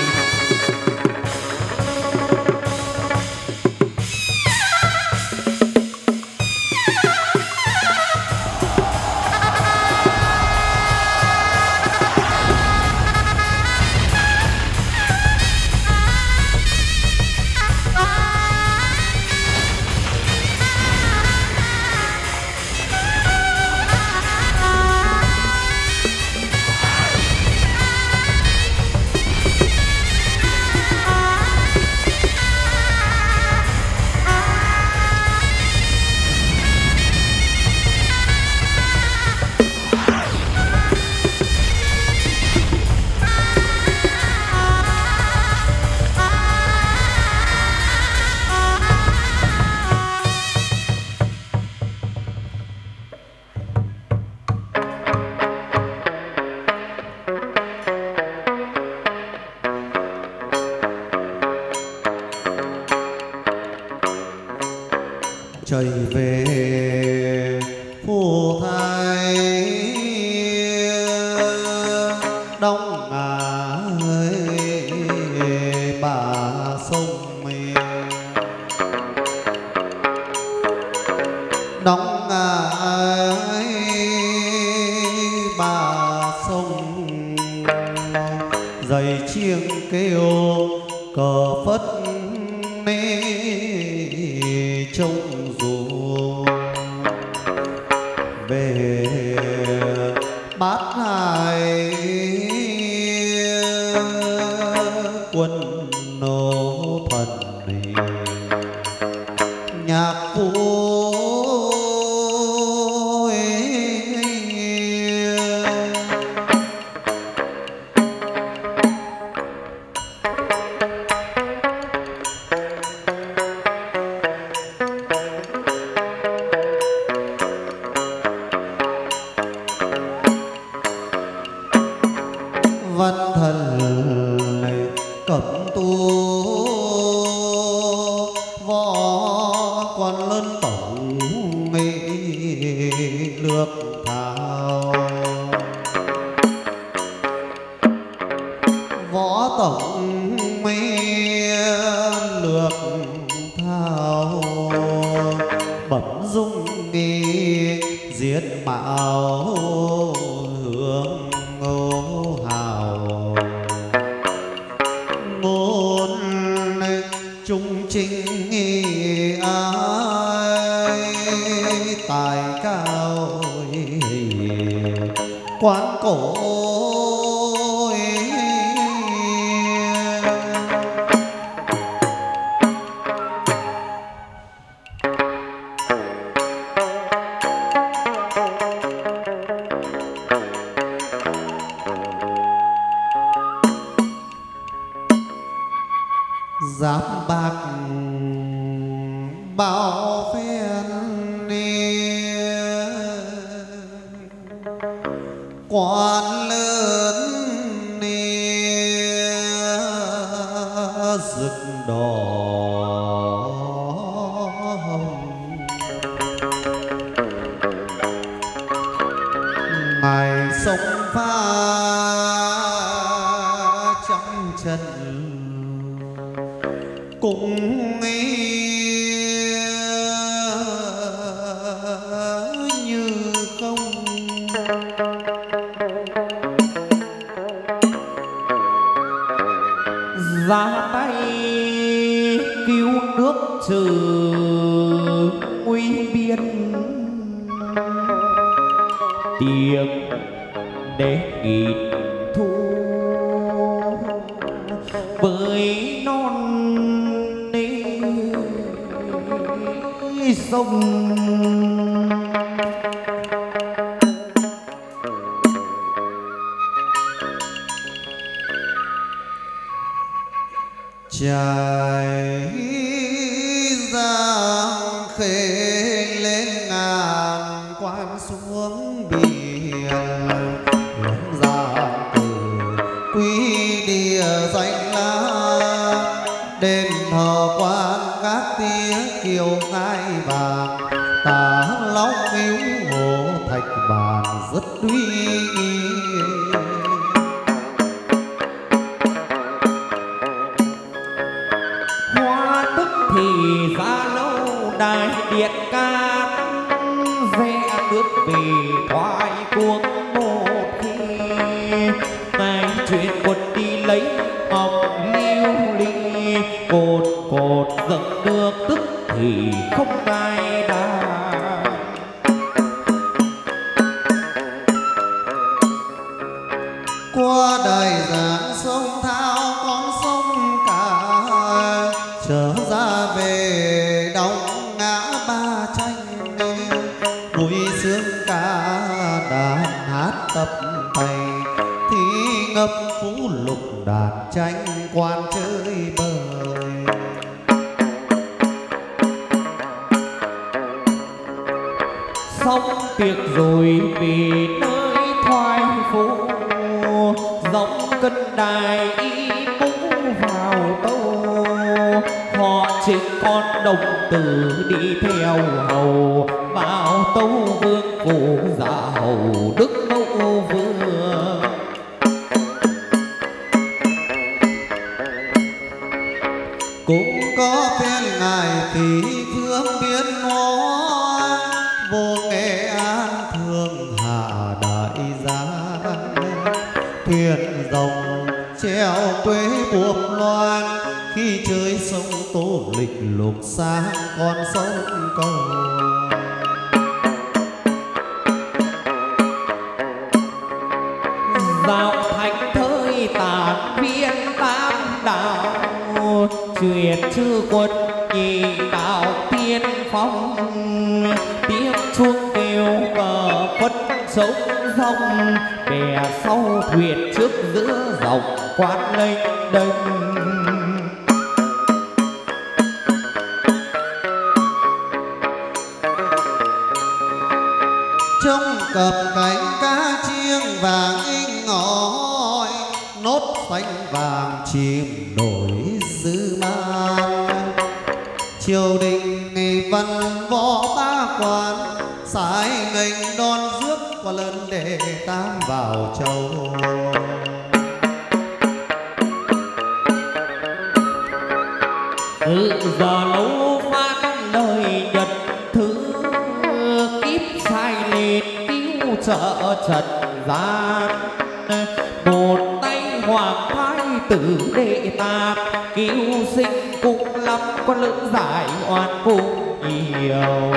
chạy về phù thái đông ngà bà sông mê đông ngà bà sông dày chiêng kêu cờ phất nê trông về bát hải quân nô thần nhạc vui văn thần này cẩm tu võ quan lớn tổng nghị lược thao tổng mê lược thao bẩm dung nghi diệt mạo hướng ngô hào ngôn trung chính ai tài cao quán cổ giáp bạc bao phen quan lớn rực đỏ ngày sông pha trong chân cũng như không ra tay cứu nước trừ nguy biên tiếng để nghị thu với non sông trời giang khê lên ngàn quan xuống biển lớn giang từ quý địa danh lá đền thờ quan các tiếng kiều ngai vàng tả long miếu hồ thạch bàn rất uy nghi hoa tức thì ra lâu đài điện cát vẽ nước về thoại cuộc một khi ngày chuyện quân đi lấy học liêu ly cột cột dâng nước tức thì không ai đa qua đời giang sông thao con sông cả trở ra về đông ngã ba tranh vui sướng ca đàn hát tập thầy thì ngập phú lục đàn tranh quan chơi bời xong tiệc rồi về nơi thoại phố dòng cân đài y mũ vào tâu họ trên con đồng tử đi theo hầu vào tâu vương phủ giả hầu đức mẫu vương cũng có phen ngài tỷ phương biến hóa vô nghệ an thương hạ đại gia thuyền rồng treo quế buộc loan khi chơi sông Tô Lịch lục sang con sông cầu dạo thành thơi tàn viên tam đạo truyền chư quân nhị đạo tiên phong tiếng chuông kêu cờ phất sông rông bè sau thuyền trước giữa dòng quán lênh đênh trông cập cánh cá chiêng vàng in ngói nốt xanh vàng chìm nổi dư man triều đình ngày văn võ ba quan sải nghênh đón rước qua lần để tam vào châu giờ lâu phát lời nhật thứ kiếp sai lên cứu trợ trần gian. Một tay hoàng thái tử đệ tạc cứu sinh cũng lắm, con lưỡng giải oan cũng nhiều.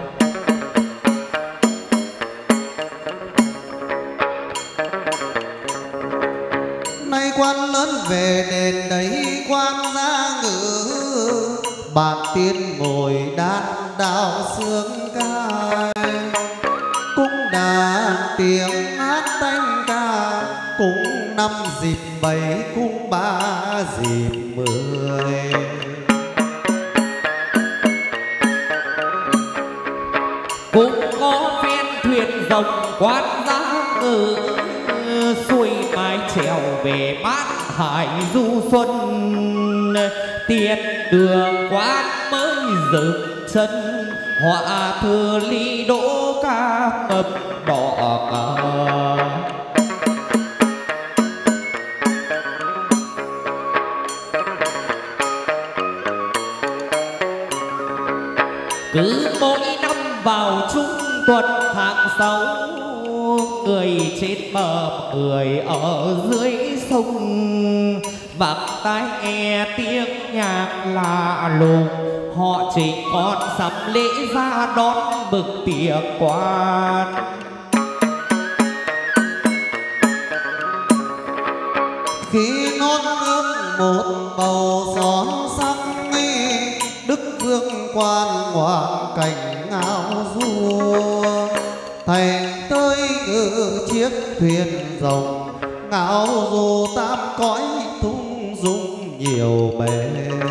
Nay quan lớn về đền đấy quan gia ngự, bàn tiên ngồi đan đào sướng cai. Cũng đàn tiếng hát thanh ca, cũng năm dịp 7 cũng 3 dịp 10. Cũng có phiên thuyền rồng quan gia ngự, xuôi mái trèo về bát hải du xuân. Tiện đường quan mới dựng chân, họa thư ly đỗ ca mập đỏ cờ. Cứ mỗi năm vào trung tuần tháng 6, người trên bờ người ở dưới sông vắng tai nghe tiếng nhạc lạ lùng. Họ chỉ còn sắm lễ ra đón bực tiệc quan. Khi non ướm một bầu gió sắc, Đức vương quan ngoạn cảnh áo vua. Thành tới ngự chiếc thuyền rồng, ngáo dù tam cõi thung dung nhiều bề.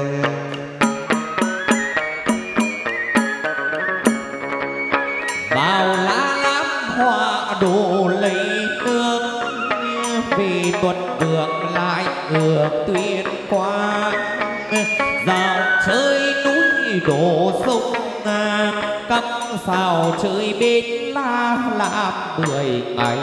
Bao lá lắm hoa đổ lấy nước, vì tuần đường lại ngược tuyên quang. Dạo chơi núi đổ sông cắm sao chơi bên la làm 10 ngày.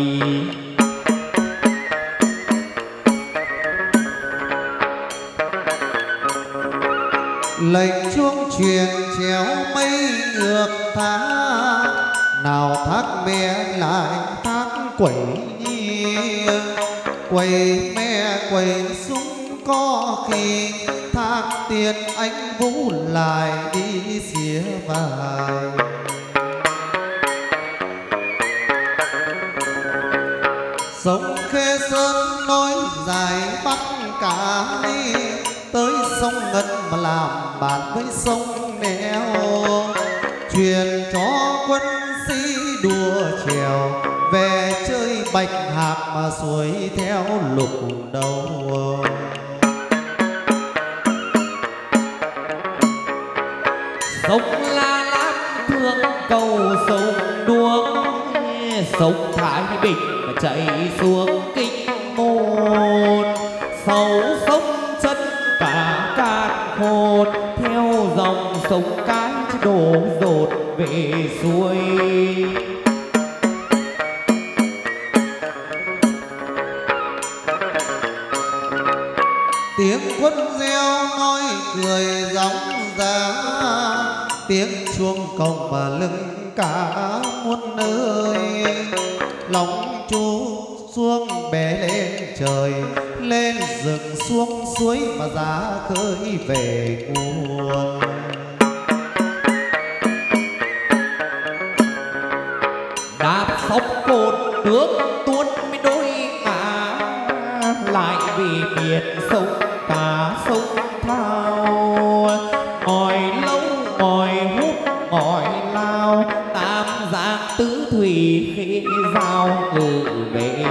Lệnh chuông truyền chéo mây ngược tháng, nào thác mẹ lại thác quẩy nhi. Quẩy mẹ quẩy súng có khi, thác tiền anh vũ lại đi xía vài. Sông Khê Sơn nối dài bắc cả ly, tới sông Ngân mà làm bạn với sông Neo. Truyền cho quân sĩ đua chèo, về chơi bạch hạc mà xuôi theo lục đầu. Sông La Lát thương cầu sông Đuống, sông Thái Bình chạy xuống Kinh Môn. Sau sông chân cả cát khôn, theo dòng sông Cái đổ dột về xuôi. Tiếng quân reo nói cười gióng giá, tiếng chuông cổng mà lưng cả muôn nơi. Lòng chú xuống bé lên trời, lên rừng xuống suối mà giá khơi về nguồn. Đạp sóng cồn nước tuôn mới đôi ngả, lại vì biển sông cả sông Thao. Ngòi lâu ngòi hút ngòi lao, tam giác tứ thủy khi giao ngự về.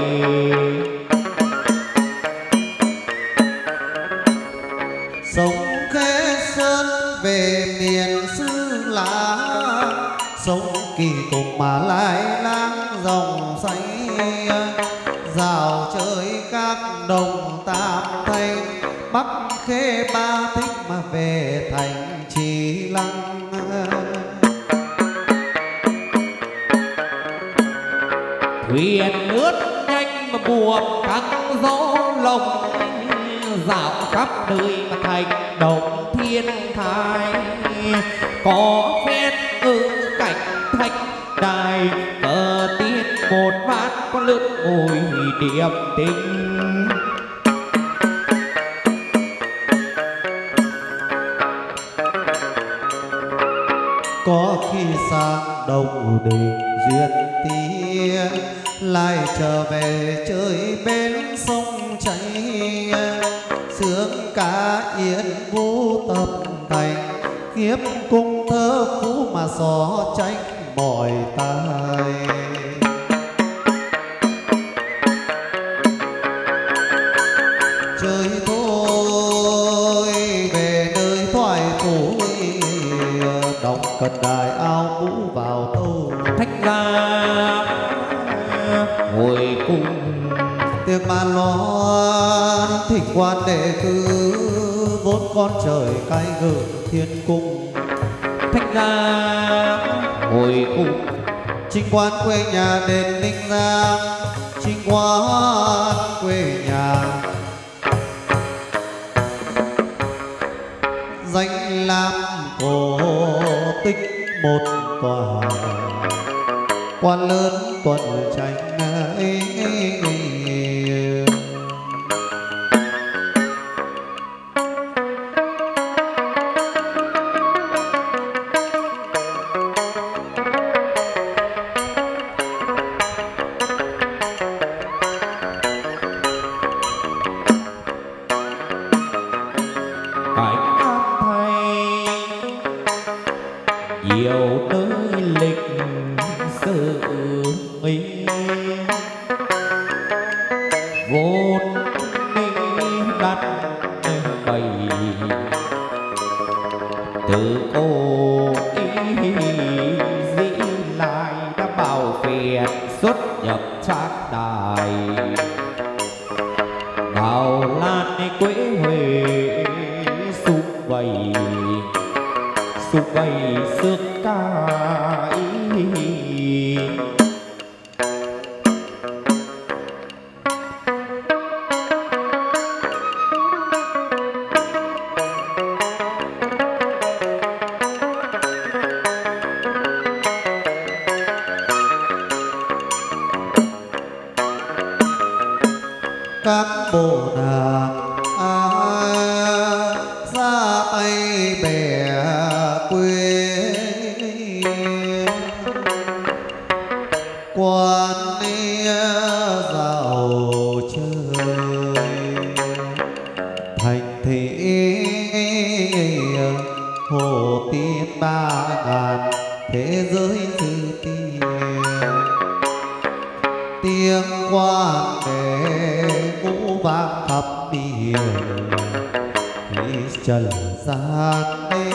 Sông Khê Sơn về miền xứ lạ, sông Kỳ cùng mà lại lang dòng xanh. Dạo chơi các đồng Tam Thanh, Bắc Khê Ba Thích mà về thành Trì Lăng. Thuyền lướt nhanh mà buộc căng gió lồng, dạo khắp nơi mà thành động thiên thai, có phép cảnh thạch đài, cờ tiết một bát có lướt ngồi điệp tình. Có khi sang đồng đình duyên tiên, lại trở về chơi bên sông chảy, sướng cá yên vũ tập thành, kiếp cung thơ phú mà xó trách mọi tai. Chơi thôi về nơi thoại phủ, đọc cật đài ao vũ vào tâu. Thách ra hồi cung Tiếng bàn loan thỉnh quan đệ tử, vốn con trời cai ngự thiên cung. thách ra hồi cung Chính quan quê nhà đền Ninh Giang, chính quan quê nhà danh lam cổ tích một tòa, quan lớn tuần tranh nhiều nơi lịch sử ấy, vốn đặt bày từ cô dĩ lại đã bảo phiền xuất nhập trác đài, đào lan quế huệ sum vầy sức ca các bộ nàng ra tay bè quê, quan dạo chơi thành thị hồ tiên 3000 thế giới dư tiền, tiếng quan để ngũ vang khắp biển trần gian ấy.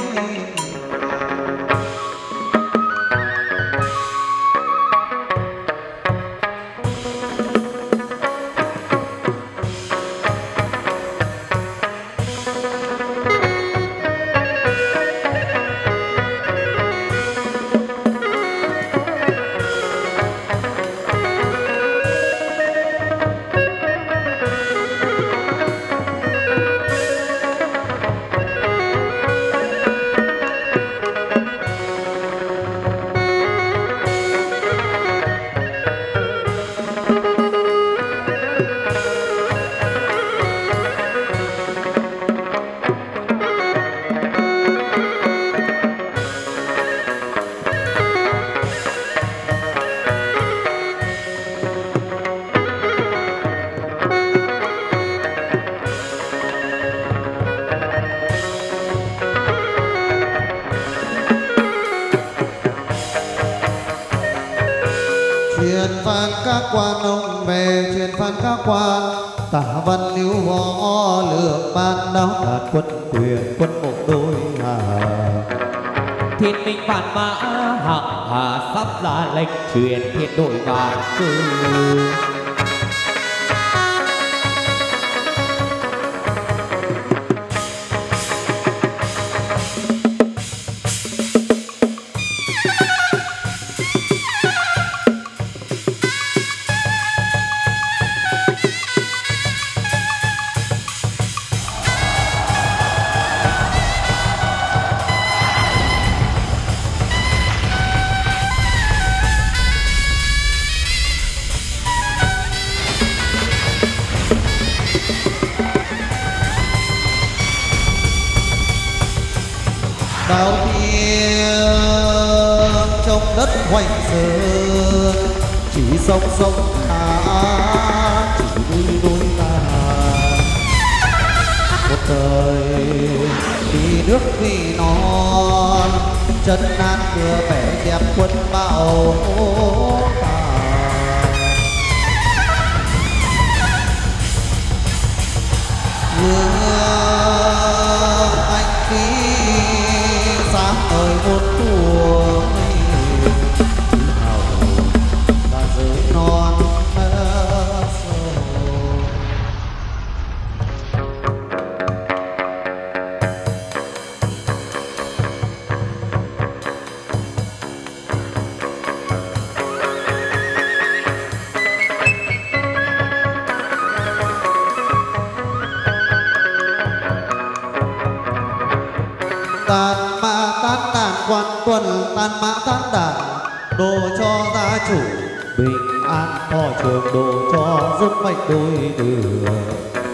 Truyền phan các quan ông về, truyền phan các quan tả văn lưu võ lược ban đáo đạt quân quyền quân bộ đôi hà. Thiên minh vạn mã hạng hà sắp ra lệnh truyền thiên đội vạn cư. cao thiên trong đất hoành sơn, chỉ sông sông thả chỉ đuôi đôi ta. Một thời vì nước vì non, chân nan cửa vẻ đẹp quân bão tà. Anh khí sáng ngời một tuổi, hào ta giới non tàn mã tán đàn quan tuần, tàn mã tán đàn đồ cho gia chủ bình an thọ trường, đồ cho giúp mệnh đôi đường.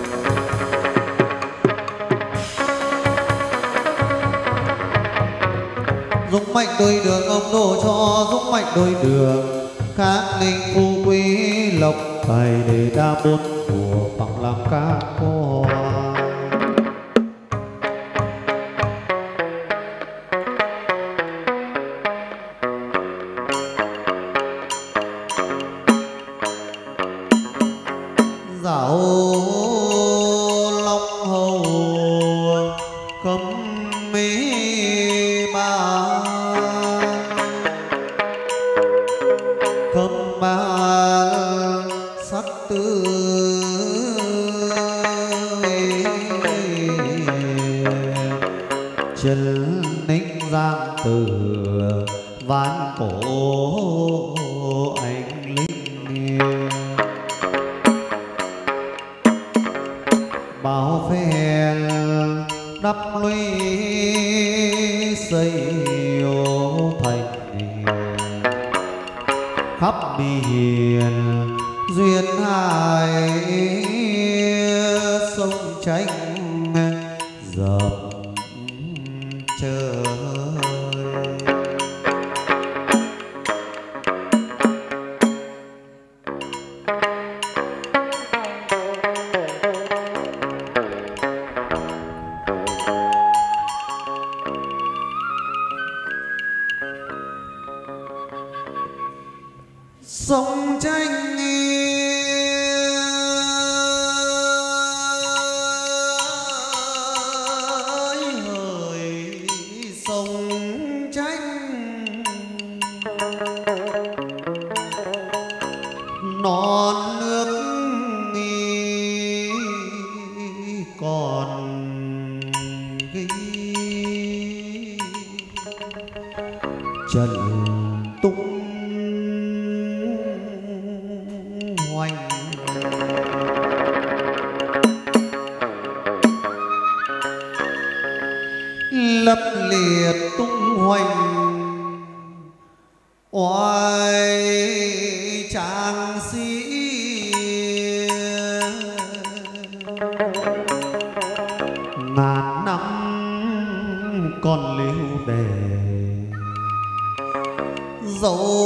Dũng mệnh đôi đường ông đồ cho dũng mệnh đôi đường, khác linh phú quý lộc tài để đa bốn của bằng làm các con. Dạo long hầu cấm mỹ ba, cấm ba sắc tư chân ninh giang từ ván cổ anh linh. Bao phen đắp lũy xây thành, khắp biển duyên hải sông tranh dập trời. Sông tranh hỡi sông tranh, non nước còn ghi trần tung hoành. Lấp liệt tung hoành oai tráng sĩ, ngàn năm còn lưu đề dấu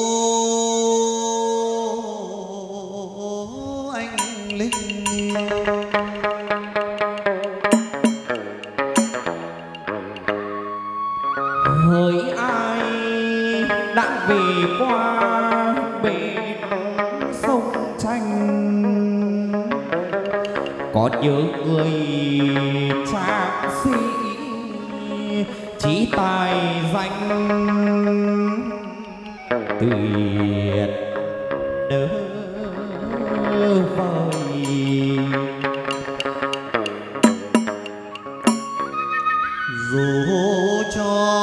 anh linh. hỡi ai đã về qua bên sông tranh, có nhớ người tráng sĩ chí tài danh tuyệt đỡ vời. Dù cho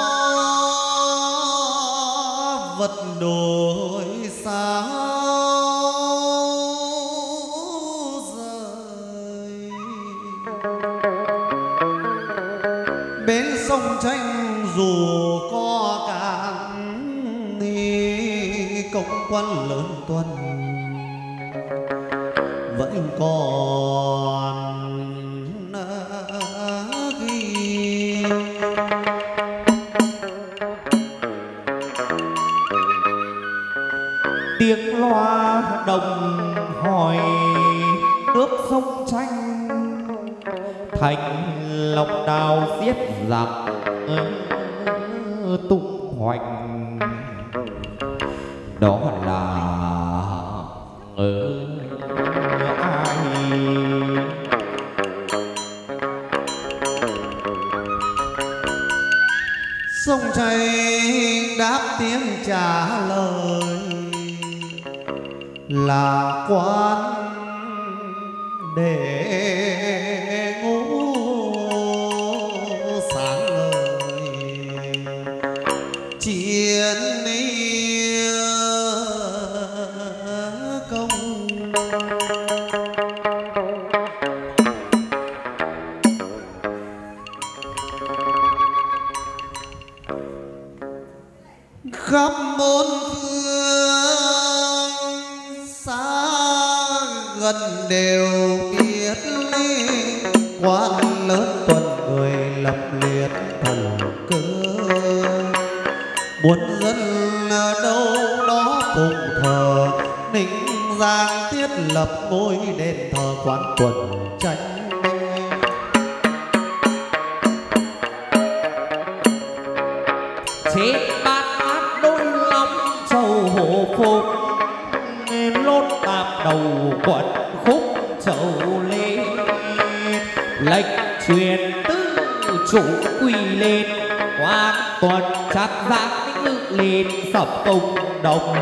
vật đổi sao rời, bến sông tranh dù có cạn thì công quan lớn tuần vẫn còn ghi. loa đồng hỏi nước sông tranh thành lòng đào giết giặc tung hoành đó là ai. Sông chảy đáp tiếng trả lời là quan để ngủ sáng ngời chiến công. Khắp bốn phương xa gần đều biết lý quan lớn tuần người lập liệt thần cơ muốn dân ở đâu đó cùng thờ Ninh Giang thiết lập ngôi đền thờ quán quần tranh. Trên bát hát đôi lắm châu hộ phục lốt tạp đầu quận khúc châu lên lệnh truyền tứ chủ quy lên quan tuần chắc giác ngự lên sập công đồng.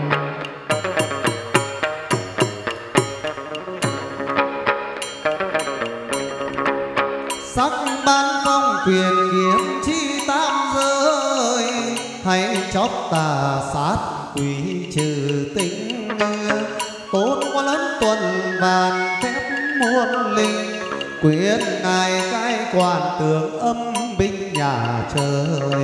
Sắc ban phong quyền kiếm chi tam giới hãy chót tà sát quỷ trừ tính tốt quá lớn tuần vàn phép muôn linh quyết ngài cai quản tường âm binh nhà trời.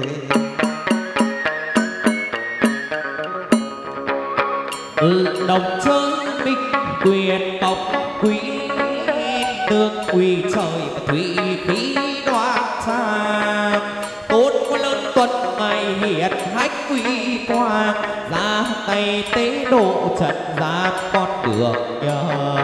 Đồng chơi binh quyền tộc quý tương quỳ trời và thủy khí đoan trang tốt quá lớn tuần ngày hiển hách quý quang ra tay tế độ trận giáp con được nhờ.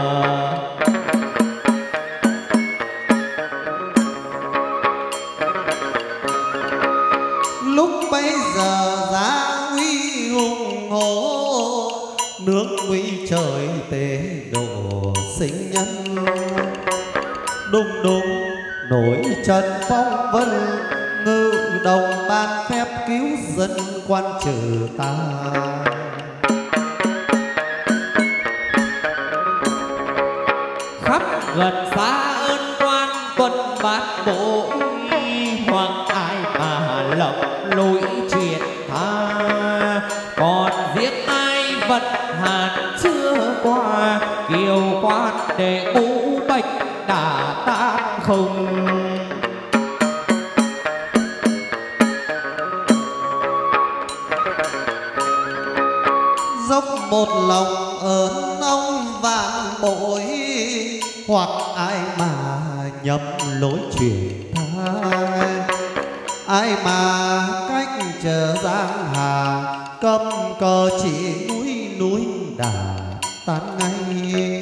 Lúc bấy giờ giá uy hùng hổ nước quý trời tế độ sinh nhân đùng đùng nổi trận phong vân ngự đồng ban phép cứu dân quan trừ ta. Khắp gần xa ơn quan tuần bát bộ hoàng ai mà lập lối truyền tha còn giết ai vật hàn chưa qua kiều quan để mũ bạch đã tan không. Dốc một lòng ơn ông vạn bội hoặc ai mà nhập lối truyền thai ai mà cách chờ giang hà cầm cờ chỉ núi đà tan ngay.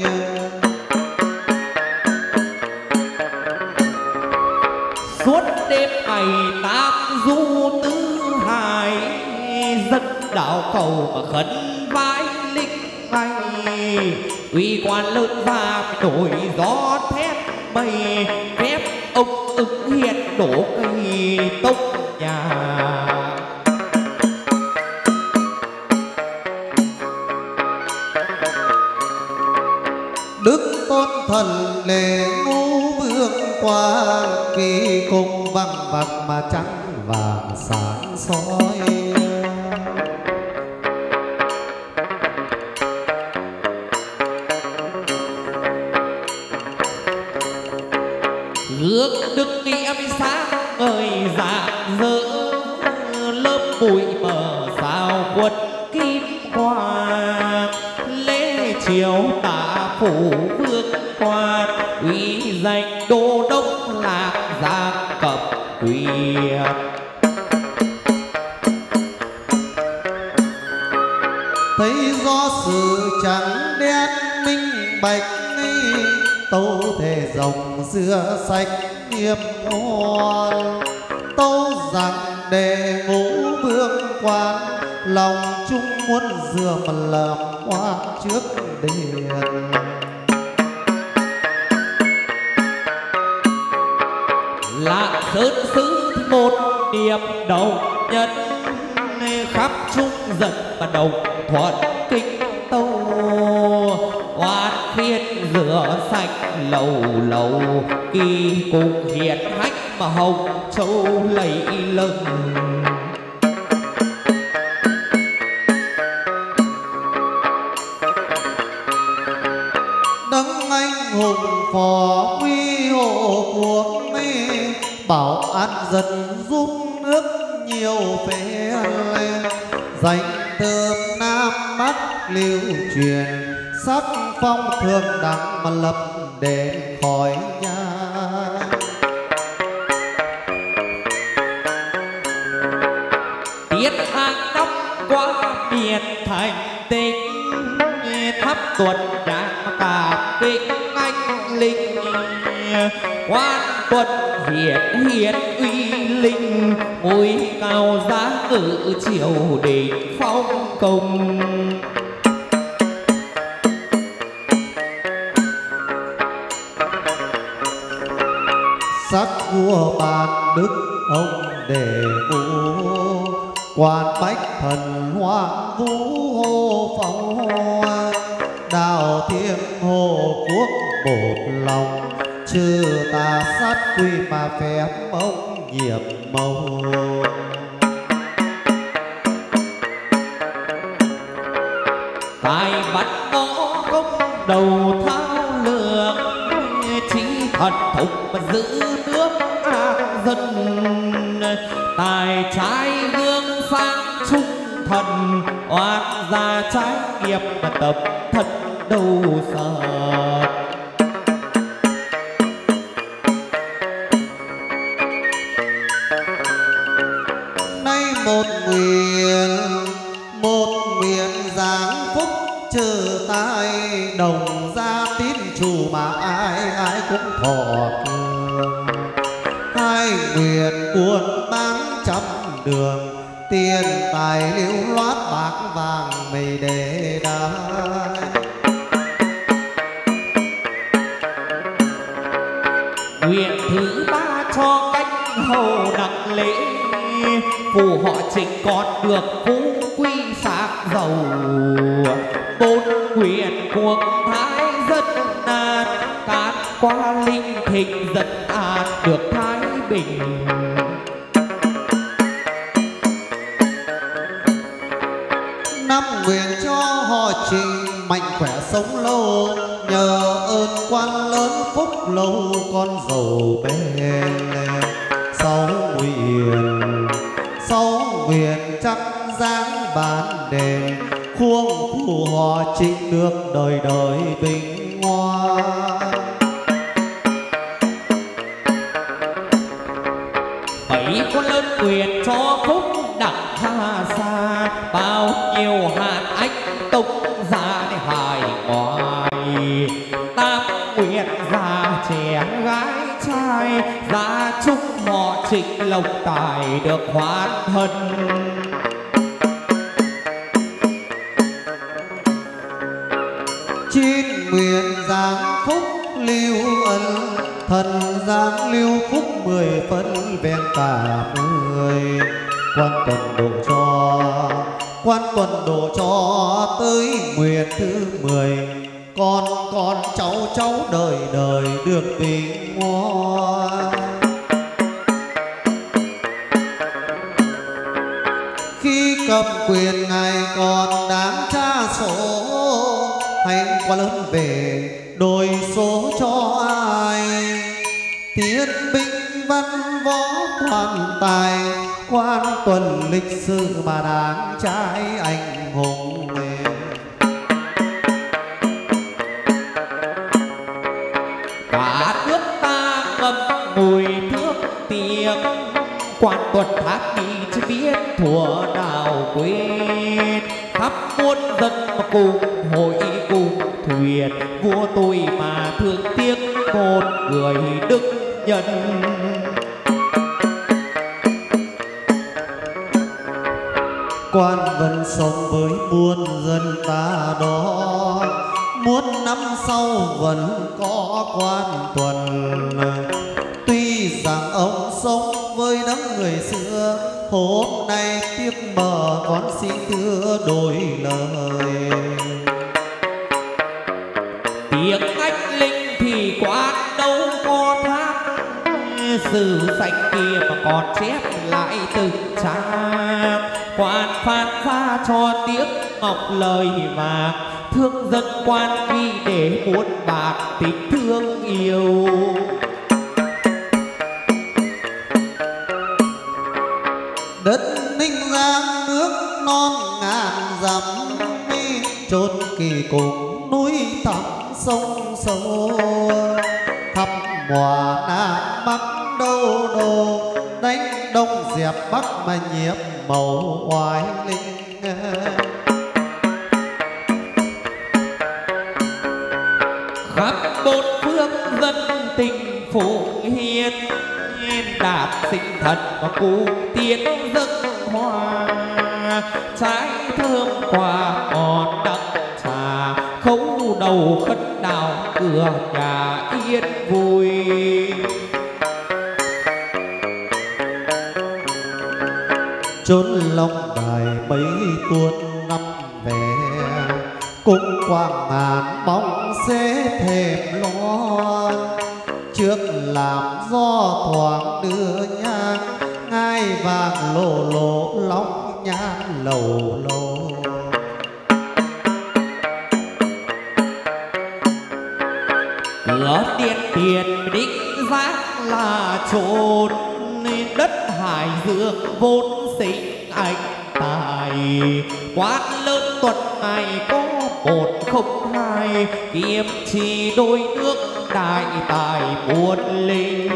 Suốt đêm ngày tam du tứ hải dân đạo cầu mà khấn vái linh hay uy quan lớn và nổi gió thét mây phép ông ứng hiện đổ cây tốc nhà. Đức tôn thần lệ ngũ vương qua kỳ cùng văng bạc mà trắng vàng sáng soi. Gương đức nghĩa mới sáng ngời rạng rỡ lớp bụi mờ sao quật kim quang lễ chiều tạ phủ vương quan uy danh đô đốc lạc giang cập quyền. Thấy gió tâu thể dòng xưa sách nghiêm ngoan, tâu rằng để ngũ vương quan lòng chung muốn dừa mà làm hoa trước đền. Lạng Sơn xứ một điểm đầu nhất khắp trung dân và đồng thuận kinh tâu, oan khiên rửa sạch lầu lầu kỳ cùng hiển hách mà Hồng Châu lấy lưng. Đấng anh hùng phò quy hộ quốc bảo an dân giúp nước nhiều phe, danh thơm Nam Bắc lưu truyền, sắc phong thường đẳng mà lập đền khỏi nhà. Tiết hàng năm qua miền thành tinh, thắp tuần đàng cả kinh anh linh, quan tuần hiển hiển uy linh, ngôi cao giá ngự triều đình phong công. Sắc vua ban đức ông để ngũ, quan bách thần hoa vũ hô phong hoa, đào thiên hồ quốc một lòng, trừ tà sát quy mà phép ông nhiệm màu. Tài bắt ngõ công đầu thao lược, chí thần thục mà giữ nước an dân, tài trái gương sang trung thần, oan gia trái nghiệp mà tập thật đâu sợ. Nay một nguyện giáng phúc trừ tai, đồng gia tín chủ mà ai ai cũng thọ cường. Hai nguyện buôn bán trăm đường, tiền tài liễu loát bạc vàng mây đề đai. Nguyện thứ ba cho cách hầu nặng lễ, phù họ trịnh còn được phú quý sạc giàu. Bốn nguyện quốc thái dân an, cát qua linh thịnh dân an được thái bình. Năm nguyện cho họ Trịnh mạnh khỏe sống lâu, nhờ ơn quan lớn phúc lâu con giàu bền. Sáu nguyện chắc dáng bán đền, khuôn phù họ Trịnh được đời đời bình hoa. Bảy con lớn nguyện cho phúc đặng tha xa, bao nhiêu hạt anh túc ra để hài ngoài. Tam nguyện già trẻ gái trai, gia chúc họ Trịnh lộc tài được hoan thân. Chín nguyện giáng phúc lưu ân, thần giáng lưu phúc 10 phân ven cả 10. Quan tuần độ cho tới nguyện thứ 10, con cháu đời đời được bình ngoan. Khi cầm quyền ngài còn đáng tra số, hành quá lớn về đổi số cho ai. Tiến binh văn võ toàn tài, quan tuần lịch sử mà đáng trái anh hùng. Cả nước ta ngậm mùi nước tiệc, quan tuần thác đi chứ biết thua nào quên. Khắp muôn dân mà cùng hội cùng thuyền, huyền, vua tôi mà thương tiếc một người đức nhân. Quan vẫn sống với muôn dân ta đó, muôn năm sau vẫn có quan tuần. Tuy rằng ông sống với đấng người xưa, hôm nay tiếc mờ con xin thưa đôi lời. Tiếng anh linh thì quan đâu có thác, sử sách kia mà còn chép lại từng trang. Quan phán ra cho tiếc ngọc lời vàng, thương dân quan vì để muôn bạc tình thương yêu. Đất Ninh Giang nước non ngàn dặm, chốn kỳ cùng núi thẳm sông sâu. Thăm mùa Nam Bắc đâu đâu, đánh Đông dẹp Bắc mà nhiễm màu oai linh. Khắp bốn phương dân tình phụng hiền, đạp sinh thần và cụ tiến dâng hoa. Trái thơm quả ngọt đắng trà, khấu đầu khấn đào cửa nhà yên vui. Chốn Long Đài mấy tuôn năm về, cung quang ngàn bóng xế thềm loan. Trước làm gió thoảng đưa nhang, ngai vàng lồ lộ long nhan lầu lầu. Cửa điện tiền đích giác là chốn, đất Hải Dương vốn sinh anh tài. Quan lớn tuần này có 102, kiếm chi đôi nước đại tài muôn linh.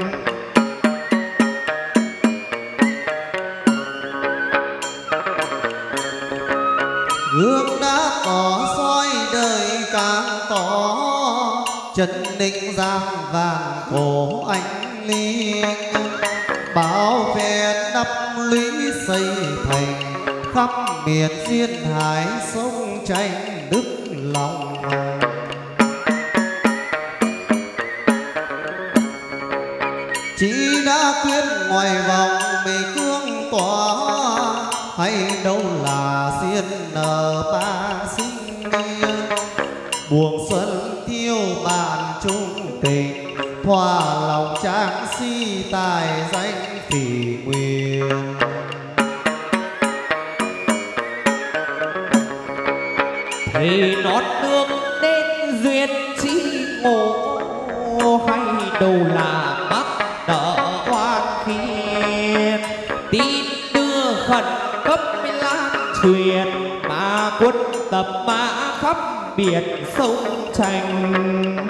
Gương đã tỏ soi đời càng tỏ, chân Ninh Giang vàng cổ anh linh. Bảo vệ đắp lũy xây thành, khắp miền duyên hải sông tranh đức lòng. Chỉ đã quyết ngoài vòng mây cương tỏa, hay đâu là duyên nở ba sinh. Buồng xuân tiêu bàn chung tình, thỏa lòng trang si tài danh phỉ nguyên. Thì nót nước đến duyên chi ngộ, hay đâu là bắc đỡ oan khiên. Tin đưa khẩn cấp lan truyền, mà quân tập mã khắp biển sông tranh.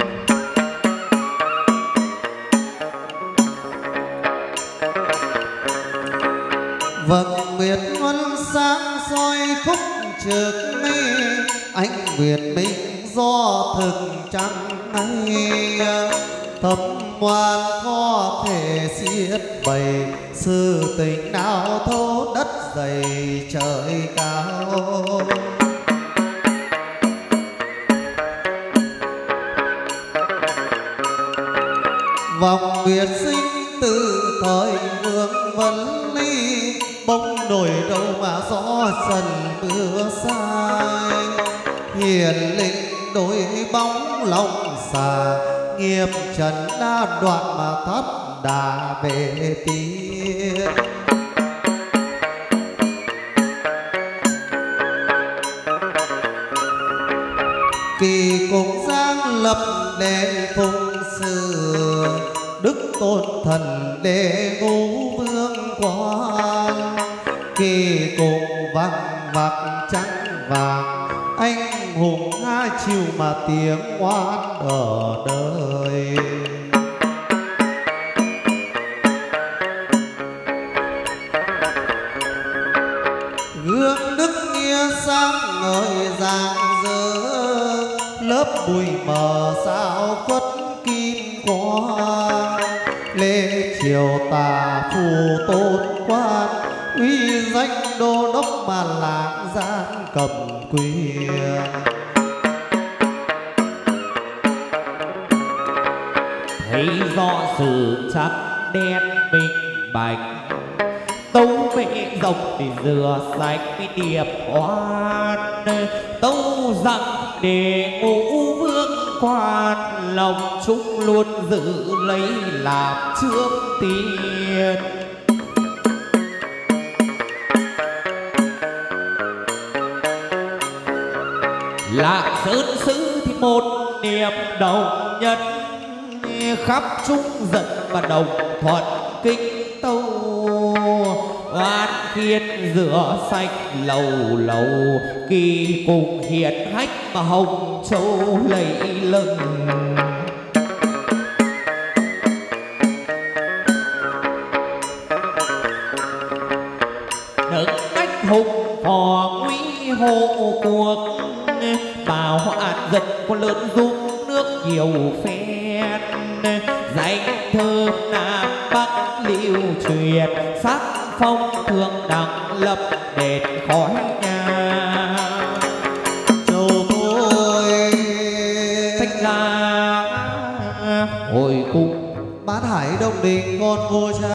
Vầng nguyệt huân sáng soi khúc trực mê, ánh nguyệt minh do thực trăng hay. Thầm ngoan có thể xiết bày, sự tình nào thấu đất dày trời cao. Vòng nguyệt sinh từ thời Vương Vấn Ly, bóng nổi đâu mà gió dần mưa sai. Hiền linh đôi bóng lòng xà, nghiệp trần đã đoạn mà thất đà về tiên. Kỳ cùng giang lập đền phụng sự, đức tôn thần đế ngũ vương quan. Kỳ cùng vang vặc trắng vàng, anh hùng hai chiều mà tiếng oan ở đời. Gương đức nghĩa sáng ngời rạng rỡ, lớp bụi mờ sao khuất kim quang. Lễ triều tà phù tôn quan, uy danh đô đốc mà làng gian cầm quyền. Thấy do sự chắc đen minh bạch, tấu mệ rộng để rửa sạch cái điệp oan. Tấu rằng để ngũ vương quan, lòng chúng luôn giữ lấy làm trước tiên. Lạng Sơn Sứ thì một niềm đồng nhất, khắp chúng giận và đồng thuận kinh tâu. Oan khiên rửa sạch lầu lầu, kỳ cùng hiển hách mà Hồng Châu lấy lừng. Đấng bách hùng phò nguy hộ cuộc, bảo hoạn giật có lớn dung nước nhiều phen. Danh thơm Nam Bắc lưu truyền, sắc phong thường đẳng lập đền khói nhà. Châu tôi Thanh La hồi cung bát hải đông đình con vua cha.